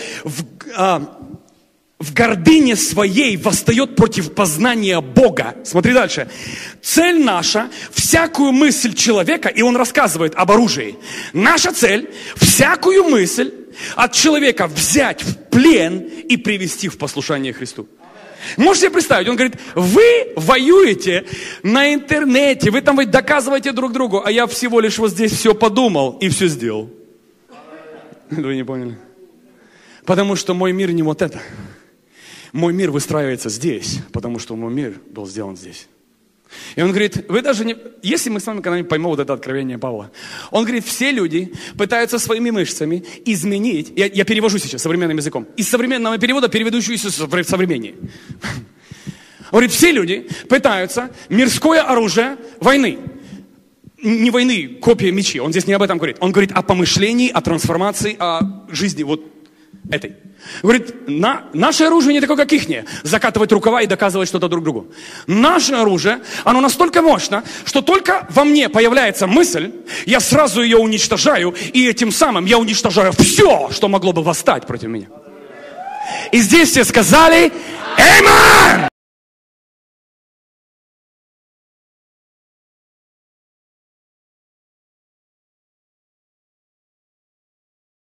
Speaker 2: в гордыне своей восстает против познания Бога. Смотри дальше. Цель наша, всякую мысль человека, и он рассказывает об оружии. Наша цель, всякую мысль от человека взять в плен и привести в послушание Христу. Можете себе представить, он говорит, вы воюете на интернете, вы там доказываете друг другу, а я всего лишь вот здесь все подумал и все сделал. Вы не поняли? Потому что мой мир не вот это. Мой мир выстраивается здесь, потому что мой мир был сделан здесь. И он говорит, вы даже не... Если мы с вами когда-нибудь поймем вот это откровение Павла, он говорит, все люди пытаются своими мышцами изменить, я перевожу сейчас современным языком, из современного перевода переведу еще в современнее. Он говорит, все люди пытаются мирское оружие войны, не войны, копия мечи, он здесь не об этом говорит, он говорит о помышлении, о трансформации, о жизни вот этой. Говорит, наше оружие не такое, как ихнее. Закатывать рукава и доказывать что-то друг другу. Наше оружие, оно настолько мощно, что только во мне появляется мысль, я сразу ее уничтожаю, и этим самым я уничтожаю все, что могло бы восстать против меня. И здесь все сказали, «Аминь!»